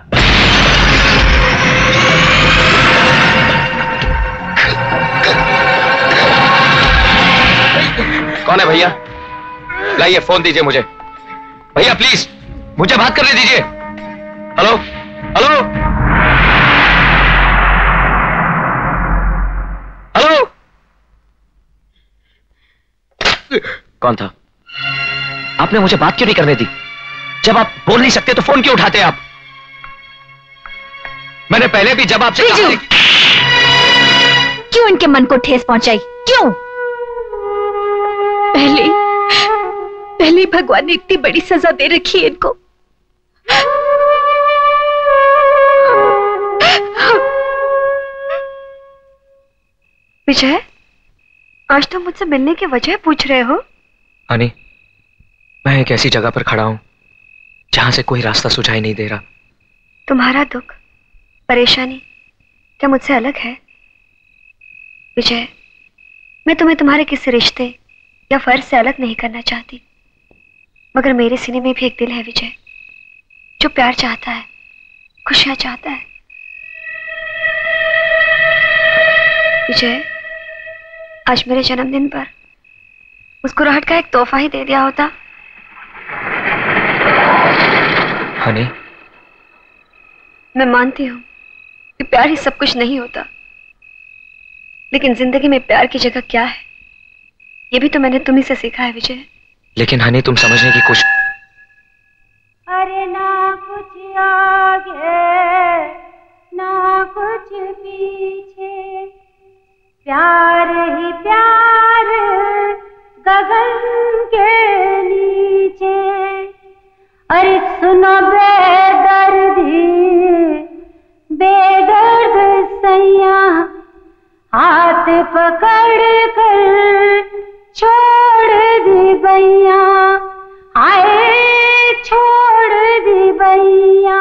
कौन है भैया? लाइए फोन दीजिए मुझे। भैया प्लीज मुझे बात करने दीजिए। Hello hello hello. कौन था? आपने मुझे बात क्यों नहीं करने दी? जब आप बोल नहीं सकते तो फोन क्यों उठाते आप? मैंने पहले भी जब आपसे कहा क्यों इनके मन को ठेस पहुंचाई? क्यों? पहले भगवान ने इतनी बड़ी सजा दे रखी है इनको। विजय, आज तुम मुझसे मिलने की वजह पूछ रहे हो? हनी, मैं एक ऐसी जगह पर खड़ा हूं जहां से कोई रास्ता सुझाई नहीं दे रहा। तुम्हारा दुख, परेशानी क्या मुझसे अलग है? विजय, मैं तुम्हें तुम्हारे किसी रिश्ते या फर्ज से अलग नहीं करना चाहती, मगर मेरे सीने में भी एक दिल है विजय, जो प्यार चाहता है, खुशियां चाहता है। विजय, आज मेरे जन्मदिन पर मुस्कुराहट का एक तोहफा ही दे दिया होता। हनी, मैं मानती हूं कि प्यार ही सब कुछ नहीं होता, लेकिन जिंदगी में प्यार की जगह क्या है, ये भी तो मैंने तुम्ही से सीखा है विजय। लेकिन हनी, तुम समझने की कोशिश। अरे ना कुछ आगे ना कुछ पीछे, प्यार ही प्यार गगन के नीचे। अरे सुनो बेदर्दी बेदर्द सैया, हाथ पकड़ कर छोड़ दी बैया, आए छोड़ दी बैया।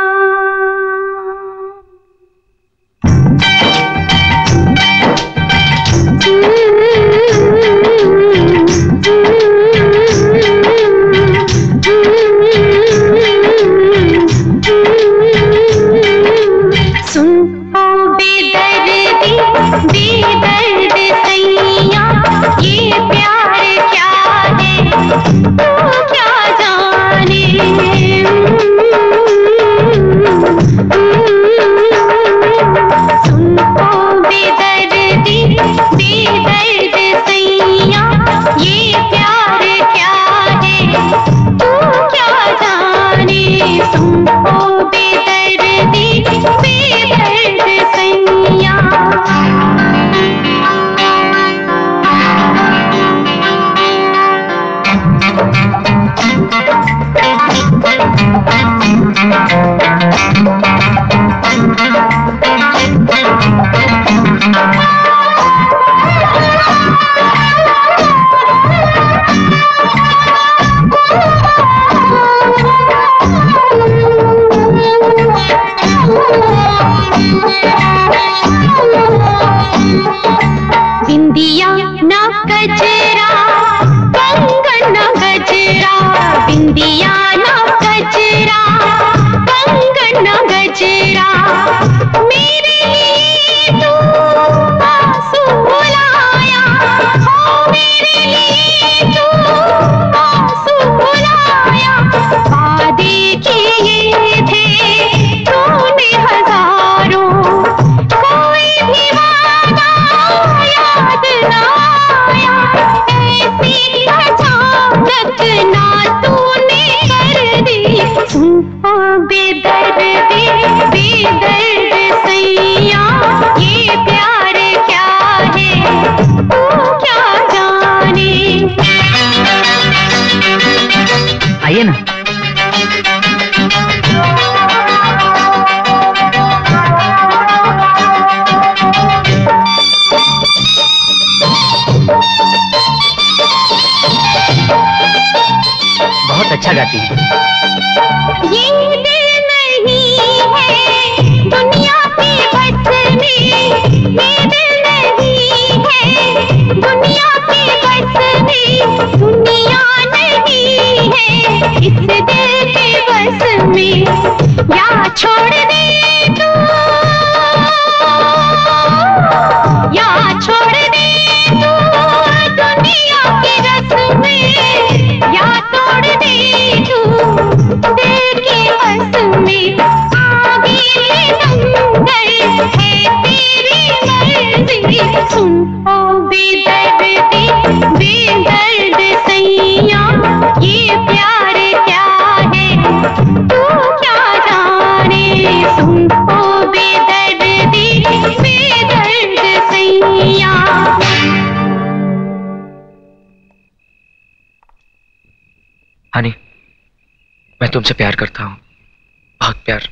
मैं तुमसे प्यार करता हूं, बहुत प्यार।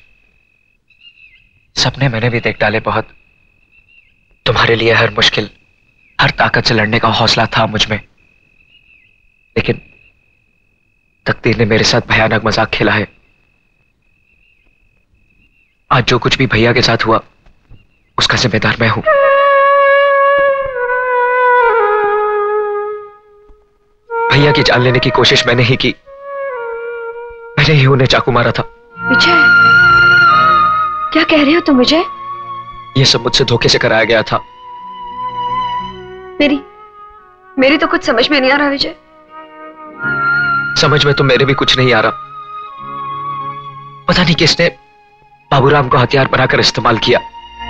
सपने मैंने भी देख डाले बहुत। तुम्हारे लिए हर मुश्किल, हर ताकत से लड़ने का हौसला था मुझ में, लेकिन तकदीर ने मेरे साथ भयानक मजाक खेला है। आज जो कुछ भी भैया के साथ हुआ उसका जिम्मेदार मैं हूं। भैया की जान लेने की कोशिश मैंने ही की, मैंने ही उन्हें चाकू मारा था। विजय, क्या कह रहे हो तुम विजय? यह सब मुझसे धोखे से कराया गया था। मेरी तो कुछ समझ में नहीं आ रहा विजय। समझ में तो मेरे भी कुछ नहीं आ रहा। पता नहीं किसने बाबूराम को हथियार बनाकर इस्तेमाल किया।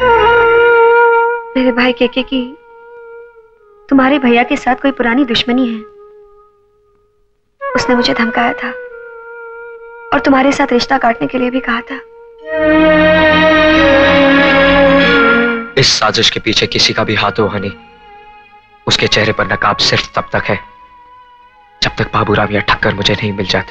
मेरे भाई केके की तुम्हारे भैया के साथ कोई पुरानी दुश्मनी है। उसने मुझे धमकाया था और तुम्हारे साथ रिश्ता काटने के लिए भी कहा था। इस साजिश के पीछे किसी का भी हाथ हो हनी, उसके चेहरे पर नकाब सिर्फ तब तक है जब तक बाबूराम या ठक्कर मुझे नहीं मिल जाते।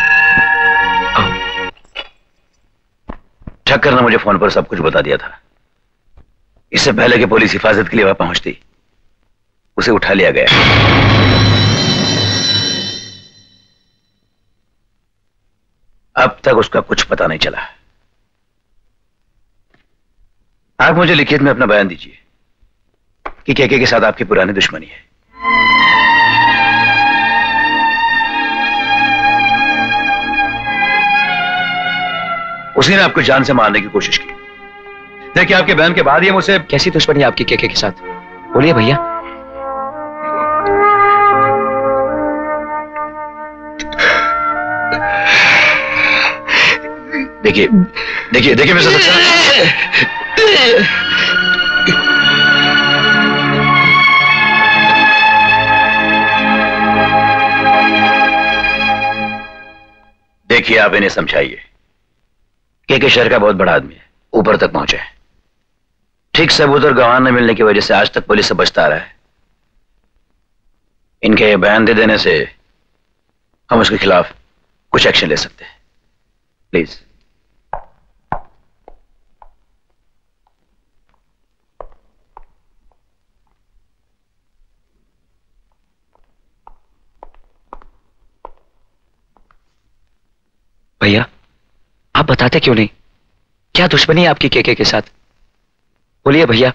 ठक्कर ने मुझे फोन पर सब कुछ बता दिया था। इससे पहले कि पुलिस हिफाजत के लिए वहां पहुंचती, उसे उठा लिया गया। अब तक उसका कुछ पता नहीं चला। आप मुझे लिखित में अपना बयान दीजिए कि केके के साथ आपकी पुरानी दुश्मनी है। उसने आपको जान से मारने की कोशिश की। देखिए, आपके बयान के बाद ही मुझसे कैसी दुश्मनी आपकी केके के साथ, बोलिए भैया। देखिए देखिए देखिए, मैं देखिए, आप इन्हें समझाइए। केके शहर का बहुत बड़ा आदमी है, ऊपर तक पहुंचा है। ठीक सबूत और गवाह न मिलने की वजह से आज तक पुलिस से बचता आ रहा है। इनके ये बयान दे देने से हम उसके खिलाफ कुछ एक्शन ले सकते हैं। प्लीज। भैया, आप बताते क्यों नहीं? क्या दुश्मनी है आपकी केके के साथ? बोलिए भैया,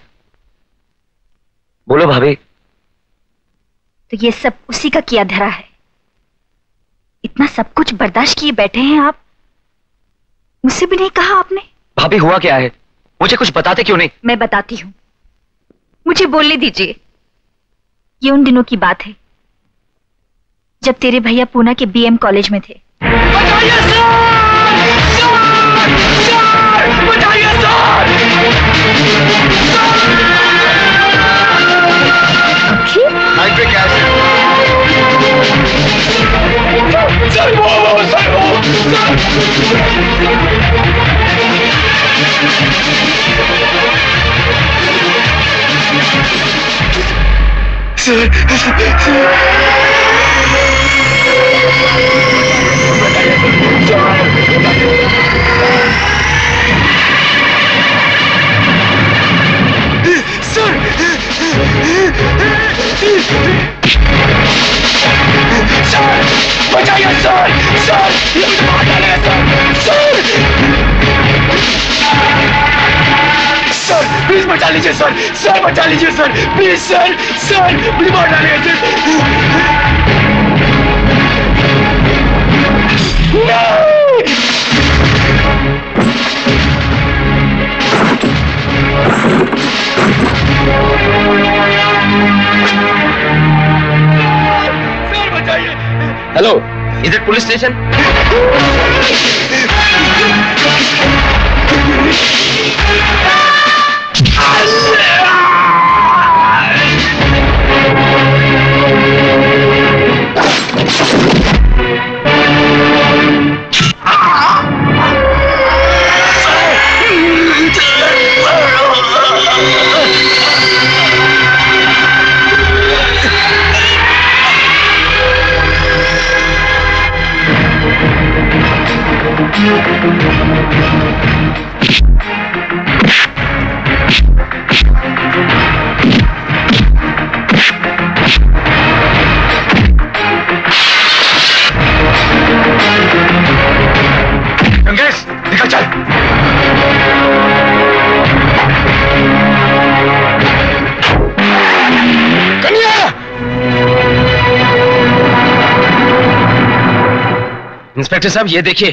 बोलो भाभी। तो ये सब उसी का किया धरा है। इतना सब कुछ बर्दाश्त किए बैठे हैं आप, मुझसे भी नहीं कहा आपने? भाभी, हुआ क्या है? मुझे कुछ बताते क्यों नहीं? मैं बताती हूँ, मुझे बोलने दीजिए। ये उन दिनों की बात है जब तेरे भैया पूना के बीएम कॉलेज में थे। बचाइए सर, सर, ये मुझे मार डालेगा सर, सर, प्लीज बचा लीजिए सर, सर बचा लीजिए सर, प्लीज सर, सर मुझे मार डालेगा sir. Hello, is it police station? Inspector साहब ये देखिए,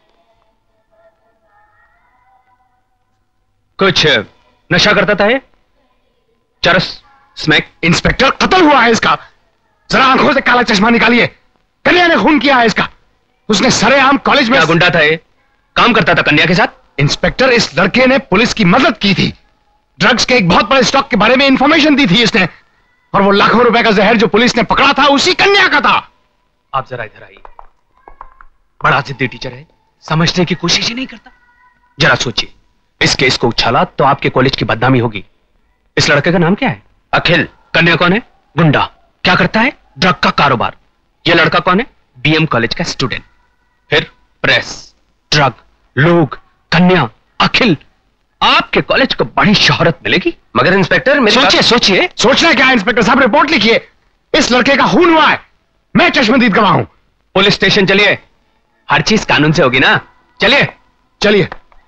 कुछ नशा करता था ये, चरस, स्मैक। इंस्पेक्टर, कत्ल हुआ है इसका। जरा आंखों से काला चश्मा निकालिए। कन्या ने खून किया है इसका। उसने सरेआम कॉलेज में। क्या गुंडा था ये? काम करता था कन्या के साथ? इंस्पेक्टर, इस लड़के ने पुलिस की मदद की थी। ड्रग्स के एक बहुत बड़े स्टॉक के बारे में इंफॉर्मेशन दी थी इसने, और वो लाखों रुपए का जहर जो पुलिस ने पकड़ा था उसी कन्या का था। आप जरा इधर आइए। बड़ा जिद्दी टीचर है, समझने की कोशिश ही नहीं करता। जरा सोचिए, इस केस को उछाला तो आपके कॉलेज की बदनामी होगी। इस लड़के का नाम क्या है? अखिल। कन्या कौन है? गुंडा। क्या करता है? ड्रग का कारोबार। ये लड़का कौन है? बीएम कॉलेज का स्टूडेंट। फिर प्रेस, ड्रग, लोग, कन्या, अखिल। आपके कॉलेज को बड़ी शोहरत मिलेगी। मगर इंस्पेक्टर, सोचिए सोचिए। सोचना क्या है इंस्पेक्टर साहब, रिपोर्ट लिखिए। इस लड़के का खून हुआ है, मैं चश्मदीद गवाह हूं। पुलिस स्टेशन चलिए, हर चीज कानून से होगी ना। चलिए चलिए।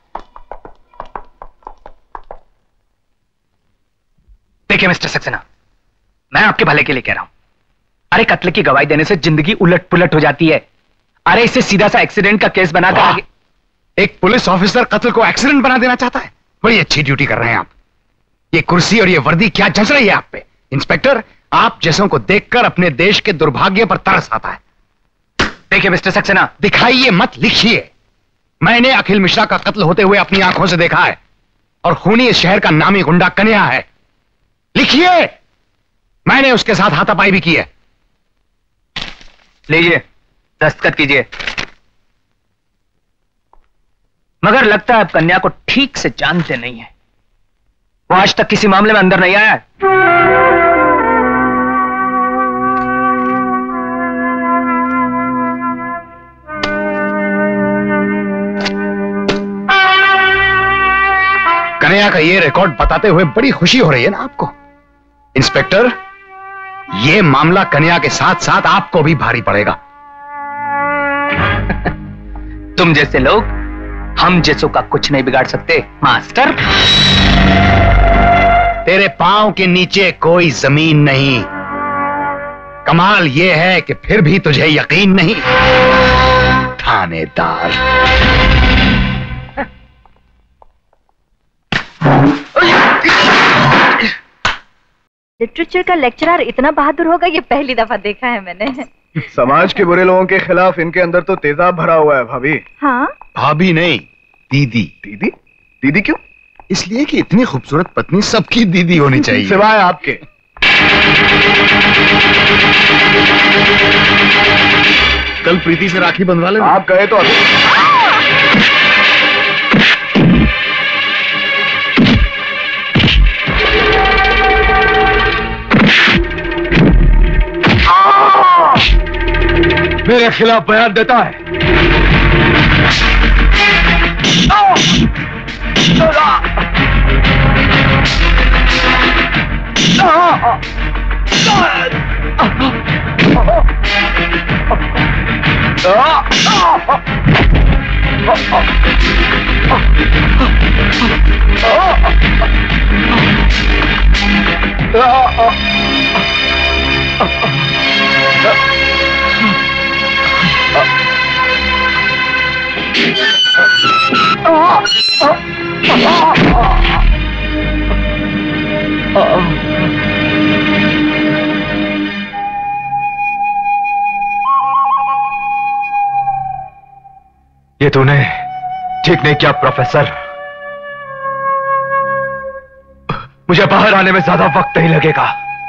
देखिए मिस्टर सक्सेना, मैं आपके भले के लिए कह रहा हूं। अरे कत्ल की गवाही देने से जिंदगी उलट पुलट हो जाती है। अरे इसे सीधा सा एक्सीडेंट का केस बनाकर आगे। एक पुलिस ऑफिसर कत्ल को एक्सीडेंट बना देना चाहता है? बड़ी अच्छी ड्यूटी कर रहे हैं आप। ये कुर्सी और ये वर्दी क्या जच रही है आप पे? इंस्पेक्टर, आप जैसों को देखकर अपने देश के दुर्भाग्य पर तरस आता है। देखिए मिस्टर सक्सेना, दिखाइए मत, लिखिए। मैंने अखिल मिश्रा का कत्ल होते हुए अपनी आंखों से देखा है, और खूनी इस शहर का नामी गुंडा कन्या है। लिखिए, मैंने उसके साथ हाथापाई भी की है। लीजिए, दस्तखत कीजिए। मगर लगता है आप कन्या को ठीक से जानते नहीं है। वो आज तक किसी मामले में अंदर नहीं आया है। कन्या का ये रिकॉर्ड बताते हुए बड़ी खुशी हो रही है ना आपको? इंस्पेक्टर, ये मामला कन्या के साथ साथ आपको भी भारी पड़ेगा। तुम जैसे लोग हम जैसों का कुछ नहीं बिगाड़ सकते मास्टर। तेरे पांव के नीचे कोई जमीन नहीं। कमाल यह है कि फिर भी तुझे यकीन नहीं। थानेदार। लिटरेचर का लेक्चरर इतना बहादुर होगा ये पहली दफा देखा है मैंने। समाज के बुरे लोगों के खिलाफ इनके अंदर तो तेजाब भरा हुआ है भाभी। हाँ? भाभी नहीं, दीदी। दीदी? दीदी क्यों? इसलिए कि इतनी खूबसूरत पत्नी सबकी दीदी होनी चाहिए, सिवाय आपके। कल प्रीति से राखी बंधवा लेना। आप कहे तो अभी। मेरे खिलाफ बयान देता है। ये तूने ठीक नहीं किया प्रोफेसर। मुझे बाहर आने में ज्यादा वक्त नहीं लगेगा।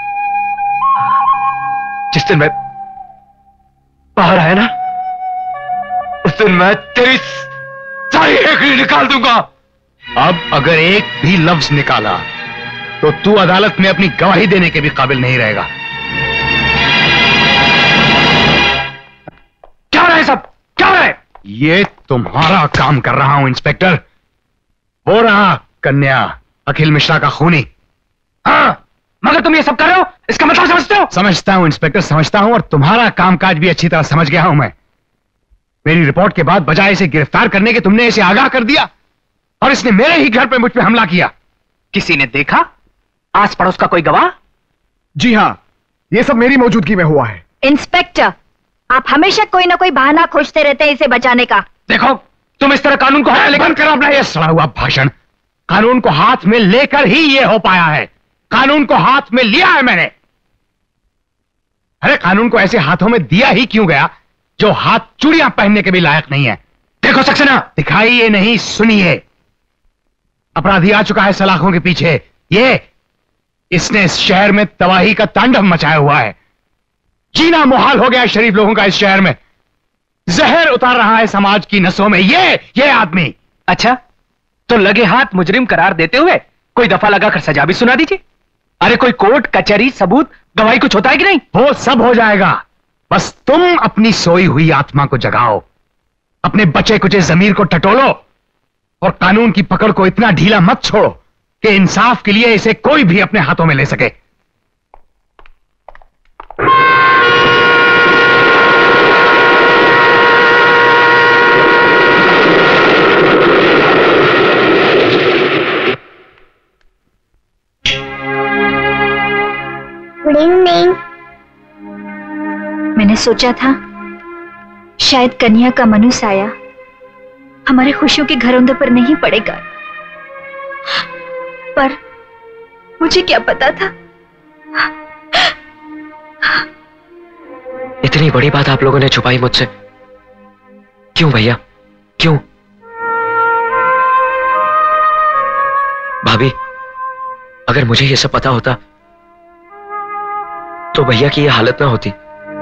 जिस दिन मैं बाहर आया ना, उस दिन मैं तेरी सारी हेकड़ी निकाल दूंगा। अब अगर एक भी लफ्ज निकाला तो तू अदालत में अपनी गवाही देने के भी काबिल नहीं रहेगा। क्या रहा है सब? क्या रहा है? ये तुम्हारा काम कर रहा हूं इंस्पेक्टर। वो रहा कन्या, अखिल मिश्रा का खूनी। हाँ, मगर तुम ये सब कर रहे हो, इसका मतलब समझते हो? समझता हूं इंस्पेक्टर, समझता हूं, और तुम्हारा कामकाज भी अच्छी तरह समझ गया हूं मैं। मेरी रिपोर्ट के बाद बजाय इसे गिरफ्तार करने के तुमने इसे आगाह कर दिया, और इसने मेरे ही घर पे मुझ पे हमला किया। किसी ने देखा? आस पड़ोस का कोई गवाह? जी हां, ये सब मेरी मौजूदगी में हुआ है। इंस्पेक्टर, आप हमेशा कोई ना कोई बहाना खोजते रहते हैं इसे बचाने का। देखो, तुम इस तरह कानून को बंद करो अपना ये सड़ा हुआ भाषण। कानून को हाथ में लेकर ही ये हो पाया है। कानून को हाथ में लिया है मैंने। अरे कानून को ऐसे हाथों में दिया ही क्यों गया जो हाथ चूड़ियां पहनने के भी लायक नहीं है। देखो सक्सेना, दिखाइए नहीं, सुनिए। अपराधी आ चुका है सलाखों के पीछे। इसने इस शहर में तबाही का तांडव मचाया हुआ है। जीना मुहाल हो गया है शरीफ लोगों का इस शहर में। जहर उतार रहा है समाज की नसों में ये आदमी। अच्छा, तो लगे हाथ मुजरिम करार देते हुए कोई दफा लगाकर सजा भी सुना दीजिए। अरे कोई कोर्ट कचहरी सबूत गवाही कुछ होता है कि नहीं? वो सब हो जाएगा, बस तुम अपनी सोई हुई आत्मा को जगाओ, अपने बचे कुचे जमीर को टटोलो और कानून की पकड़ को इतना ढीला मत छोड़ो कि इंसाफ के लिए इसे कोई भी अपने हाथों में ले सके। Good evening. मैंने सोचा था शायद कन्या का मनु साया हमारे खुशियों के घरोंदे पर नहीं पड़ेगा, पर मुझे क्या पता था। इतनी बड़ी बात आप लोगों ने छुपाई मुझसे, क्यों भैया, क्यों? भाभी, अगर मुझे यह सब पता होता तो भैया की यह हालत ना होती।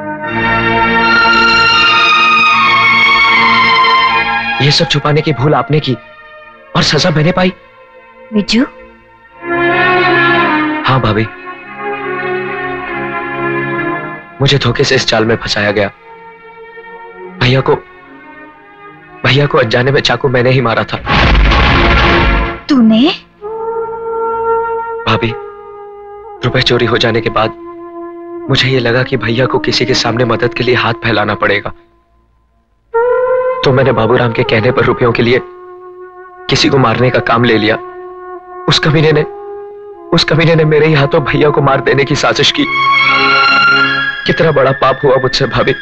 यह सब छुपाने की भूल आपने की और सजा मैंने पाई। विजू? हाँ भाभी, मुझे धोखे से इस जाल में फंसाया गया। भैया को अनजाने में चाकू मैंने ही मारा था। तूने? भाभी, रुपए चोरी हो जाने के बाद मुझे यह लगा कि भैया को किसी के सामने मदद के लिए हाथ फैलाना पड़ेगा, तो मैंने बाबूराम के कहने पर रुपयों के लिए किसी को मारने का काम ले लिया। उस कमीने ने मेरे ही हाथों भैया को मार देने की साजिश की। कितना बड़ा पाप हुआ मुझसे भाभी।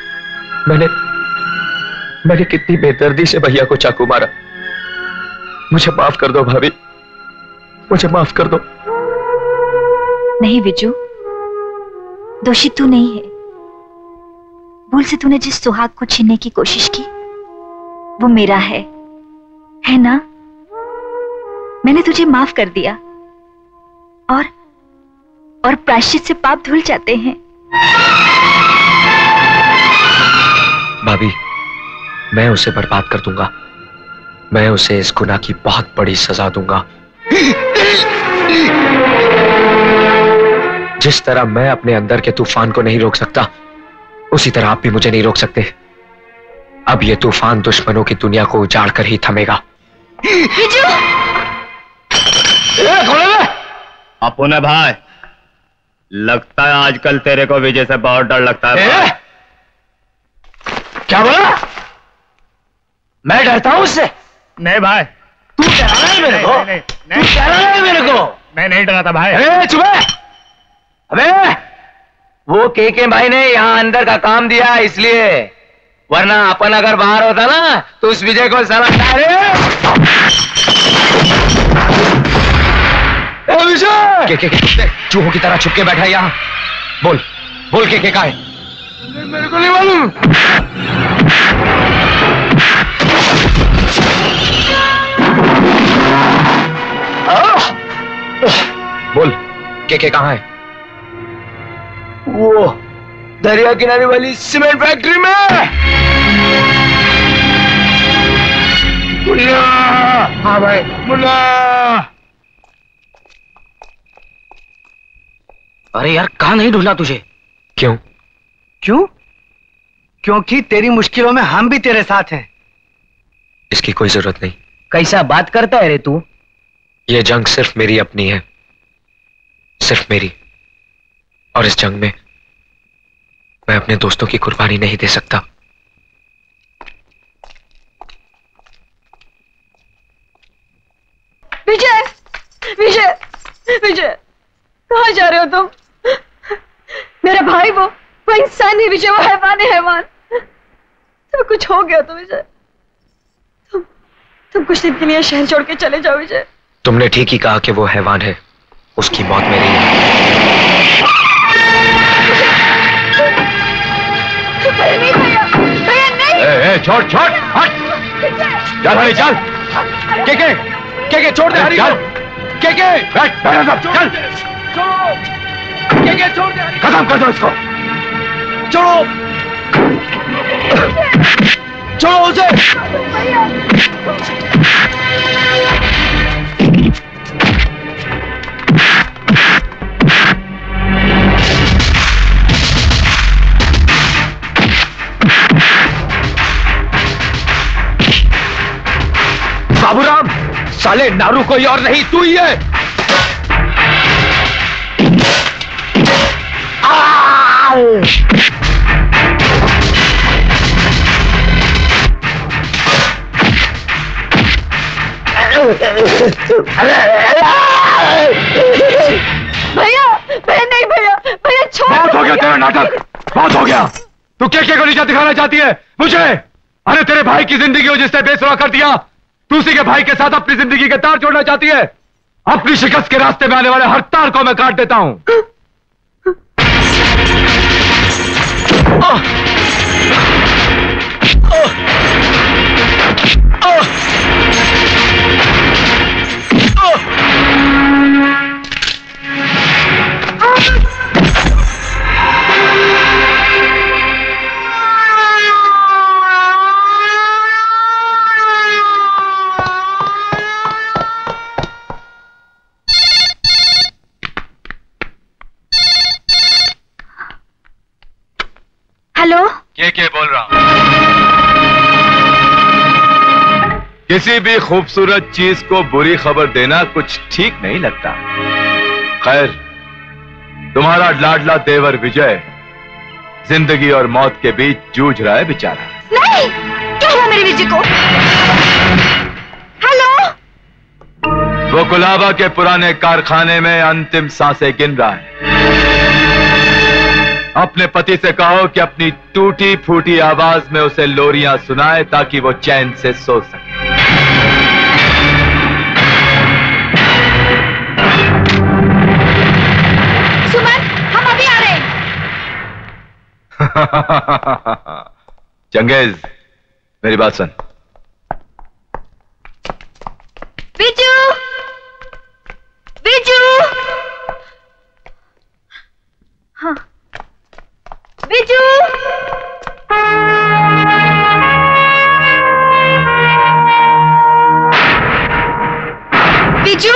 मैंने कितनी बेदर्दी से भैया को चाकू मारा। मुझे माफ कर दो भाभी, मुझे माफ कर दो। नहीं विजू, दोषी तू नहीं है। भूल से तूने जिस सुहाग को छीनने की कोशिश की वो मेरा है ना? मैंने तुझे माफ कर दिया और प्रायश्चित से पाप धुल जाते हैं। भाभी, मैं उसे बर्बाद कर दूंगा। मैं उसे इस गुनाह की बहुत बड़ी सजा दूंगा। जिस तरह मैं अपने अंदर के तूफान को नहीं रोक सकता, उसी तरह आप भी मुझे नहीं रोक सकते। अब ये तूफान दुश्मनों की दुनिया को उजाड़ कर ही थमेगा। अपुन भाई, लगता है आजकल तेरे को विजय से बहुत डर लगता है। क्या बोला? मैं डरता हूं उससे? नहीं भाई, तू डरा रहा है मेरे को? तू डरा रहा है मेरे को? मैं नहीं डरा था भाई। अरे चुप है। अबे वो के भाई ने यहां अंदर का काम दिया इसलिए, वरना अपन अगर बाहर होता ना तो उस विजय को साला के चूहों की तरह छुपके बैठा है यहाँ। बोल के का है? मेरे को नहीं मालूम। बोल के कहाँ है? वो दरिया किनारे वाली सीमेंट फैक्ट्री में। मुन्ना! हाँ भाई। मुन्ना! अरे यार, कहाँ नहीं ढूंढा तुझे? क्यों? क्योंकि तेरी मुश्किलों में हम भी तेरे साथ हैं। इसकी कोई जरूरत नहीं। कैसा बात करता है रे तू? यह जंग सिर्फ मेरी अपनी है, सिर्फ मेरी। और इस जंग में मैं अपने दोस्तों की कुर्बानी नहीं दे सकता। विजय, विजय, विजय, कहाँ जा रहे हो तुम? मेरा भाई वो इंसान नहीं विजय, वो हैवान है, हैवान। तो कुछ हो गया तो विजय, तुम कुछ दिन के लिए शहर छोड़ के चले जाओ विजय। तुमने ठीक ही कहा कि वो हैवान है, उसकी मौत मेरी है। नहीं भैया, भैया नहीं। ए, छोड़ छोड़ हट, चल हरी चल। के छोड़ दे हरी को। के बैठ चल। के छोड़ दे, खत्म कर दो इसको। छोड़ो छोड़ो उसे। बाबूराम, साले नारू कोई और नहीं तू ही है। भैया भैया नहीं भैया, भैया छोड़। बहुत हो गया तेरा नाटक, बहुत हो गया। तू क्या को नीचा दिखाना चाहती है मुझे? अरे तेरे भाई की जिंदगी को जिसने बेसुरा कर दिया, तू उसी के भाई के साथ अपनी जिंदगी के तार जोड़ना चाहती है। अपनी शिकस्त के रास्ते में आने वाले हर तार को मैं काट देता हूं। हेलो, के बोल रहा हूं। किसी भी खूबसूरत चीज को बुरी खबर देना कुछ ठीक नहीं लगता। खैर, तुम्हारा लाडला देवर विजय जिंदगी और मौत के बीच जूझ रहा है बेचारा। नहीं, क्या हुआ मेरे विजय को? हेलो, वो कुलाबा के पुराने कारखाने में अंतिम सांसें गिन रहा है। अपने पति से कहो कि अपनी टूटी फूटी आवाज में उसे लोरियां सुनाए ताकि वो चैन से सो सके। सुमन, हम अभी आ रहे हैं। चंगेज, मेरी बात सुन। विजू, विजू। हाँ, विजू। विजू,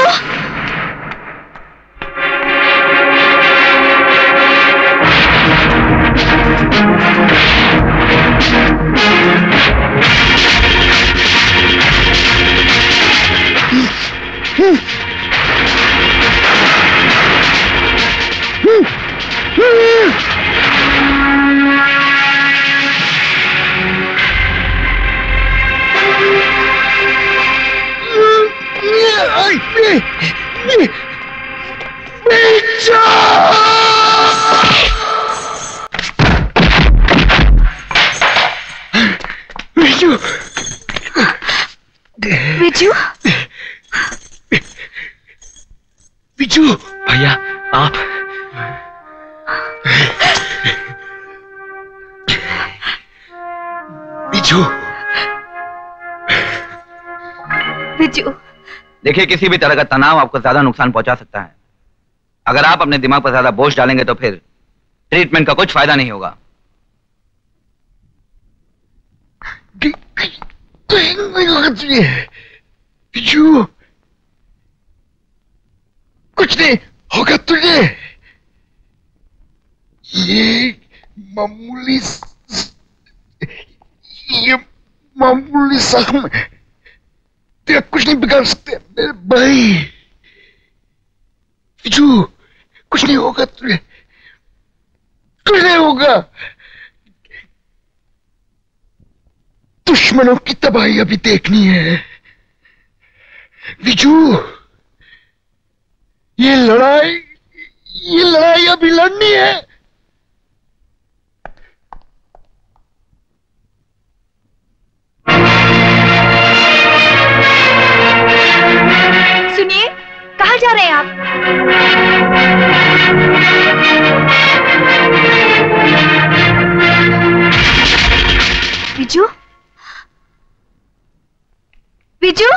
विजू, विजू भैया आप। विजू, विजू। देखिए, किसी भी तरह का तनाव आपको ज्यादा नुकसान पहुंचा सकता है। अगर आप अपने दिमाग पर ज्यादा बोझ डालेंगे तो फिर ट्रीटमेंट का कुछ फायदा नहीं होगा। विजू, कुछ नहीं होगा तुझे। ये मामूली जख्म तेरा कुछ नहीं बिगाड़ सकते मेरे भाई। विजू, कुछ नहीं होगा तुझे, कुछ नहीं होगा। दुश्मनों की तबाही अभी देखनी है विजू। ये लड़ाई अभी लड़नी है। कहाँ जा रहे हैं आप? विजू, विजू,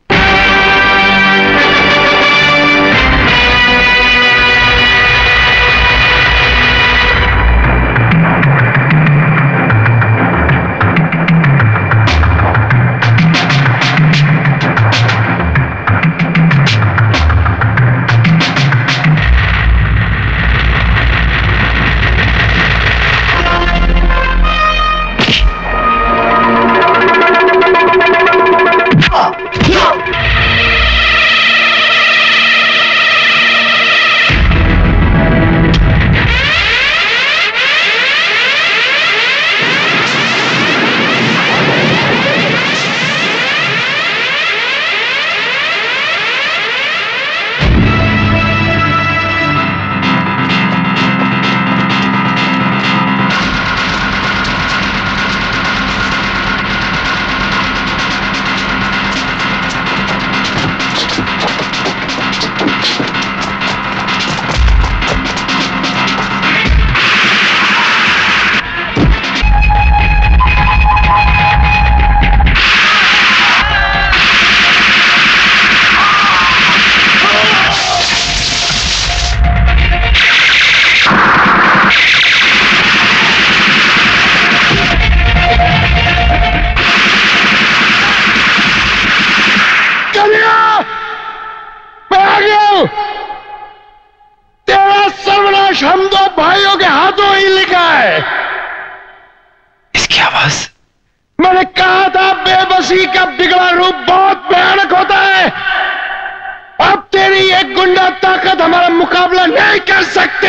तेरा सर्वनाश हम दो भाइयों के हाथों ही लिखा है। इसकी आवाज? मैंने कहा था बेबसी का बिगड़ा रूप बहुत भयानक होता है। अब तेरी एक गुंडा ताकत हमारा मुकाबला नहीं कर सकते।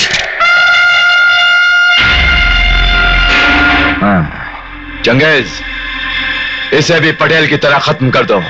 चंगेज, इसे भी पटेल की तरह खत्म कर दो।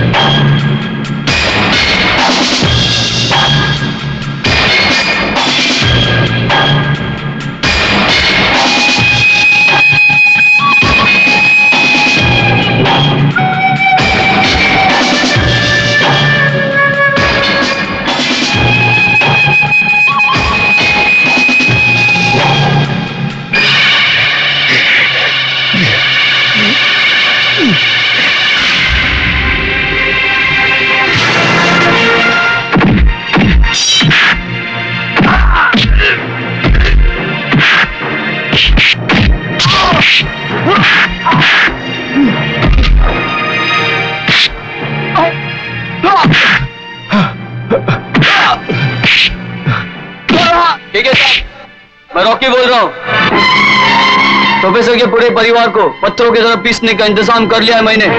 मैं रॉकी बोल रहा हूँ। प्रोफेसर के पूरे परिवार को पत्थरों की तरह पीसने का इंतजाम कर लिया है मैंने।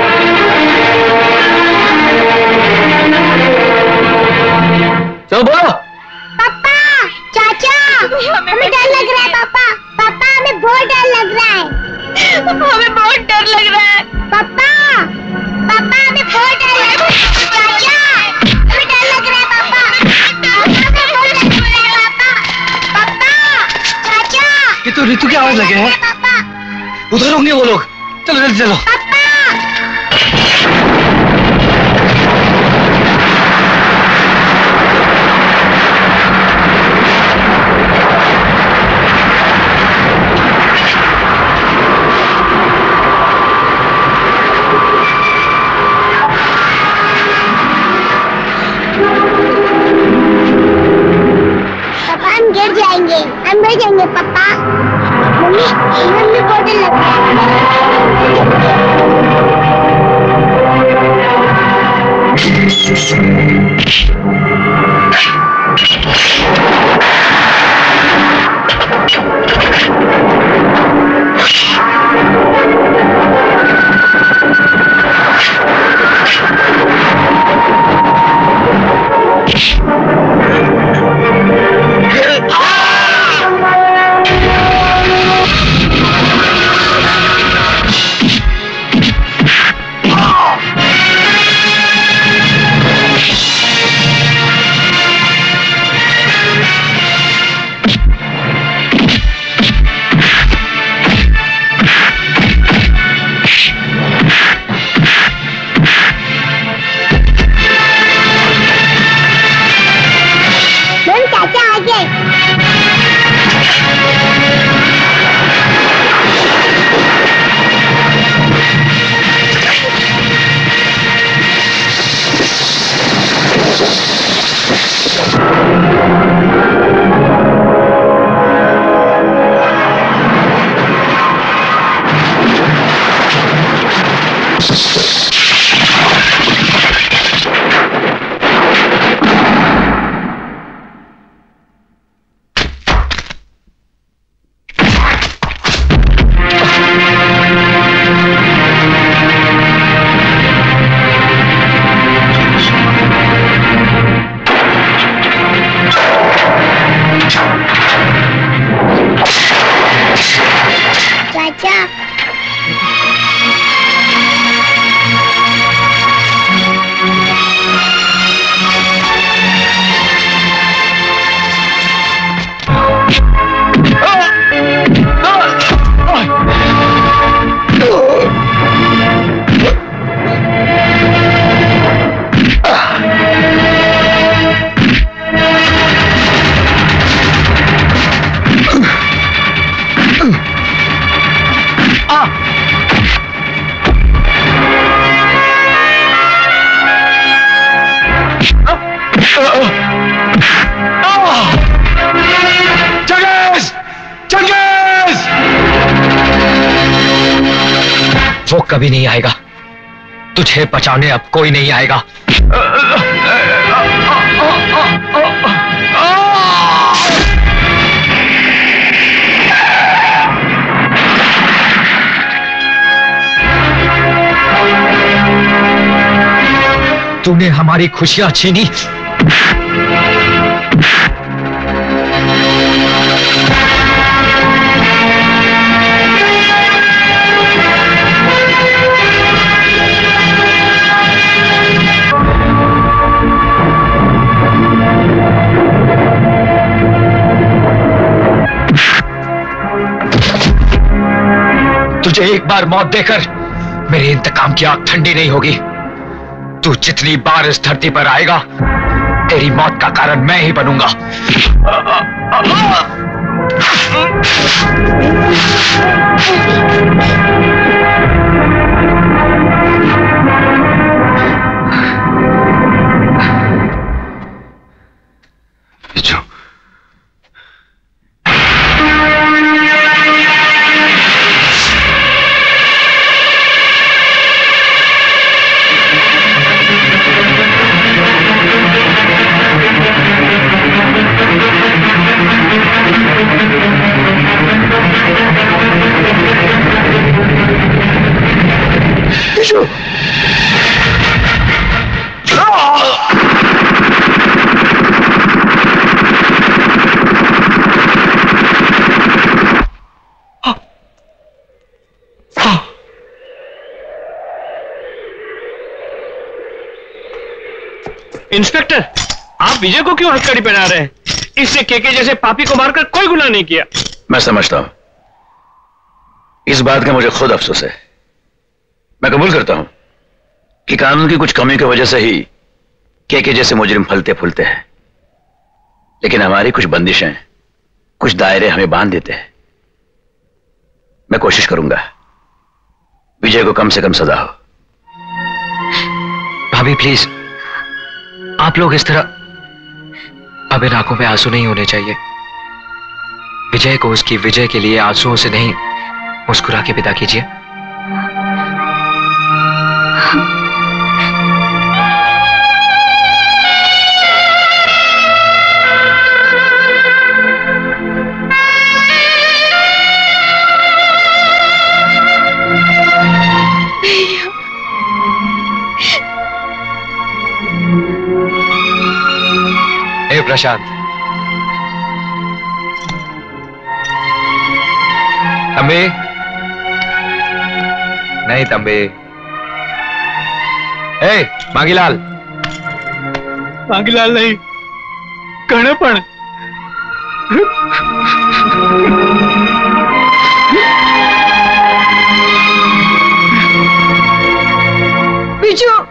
चलो बोलो। पापा, चाचा, हमें डर लग रहा है पापा। पापा हमें बहुत डर लग रहा है। हमें बहुत डर लग रहा है। पापा, पापा हमें बहुत डर लग रहा है। चाचा, हमें डर लग रहा है पापा। हमें बहुत डर लग रहा है पापा। पापा, चाचा। ये तो ऋतु की आवाज लगे हैं। उधर होंगे वो लोग। चलो जल्दी चलो। गिर जाएंगे, हम गिर जाएंगे पापा। मम्मी, मम्मी बहुत डर लग रहा वो कभी नहीं आएगा। तुझे बचाने अब कोई नहीं आएगा। तूने हमारी खुशियां छीनी। बार मौत देकर मेरे इंतकाम की आग ठंडी नहीं होगी। तू जितनी बार इस धरती पर आएगा, तेरी मौत का कारण मैं ही बनूंगा। इंस्पेक्टर, आप विजय को क्यों हथकड़ी पहना रहे हैं? इसने केके जैसे पापी को मारकर कोई गुनाह नहीं किया। मैं समझता हूं, इस बात का मुझे खुद अफसोस है। मैं कबूल करता हूं कि कानून की कुछ कमी की वजह से ही केके जैसे मुजरिम फलते फूलते हैं, लेकिन हमारी कुछ बंदिशें, कुछ दायरे हमें बांध देते हैं। मैं कोशिश करूंगा विजय को कम से कम सजा हो। भाभी प्लीज, आप लोग इस तरह, अब इन आंखों में आंसू नहीं होने चाहिए। विजय को उसकी विजय के लिए आंसुओं से नहीं, मुस्कुरा के विदा कीजिए। प्रशांत, तंबी नहीं, तंबी। ए मांगीलाल। मांगीलाल नहीं, कणपण। बिजू,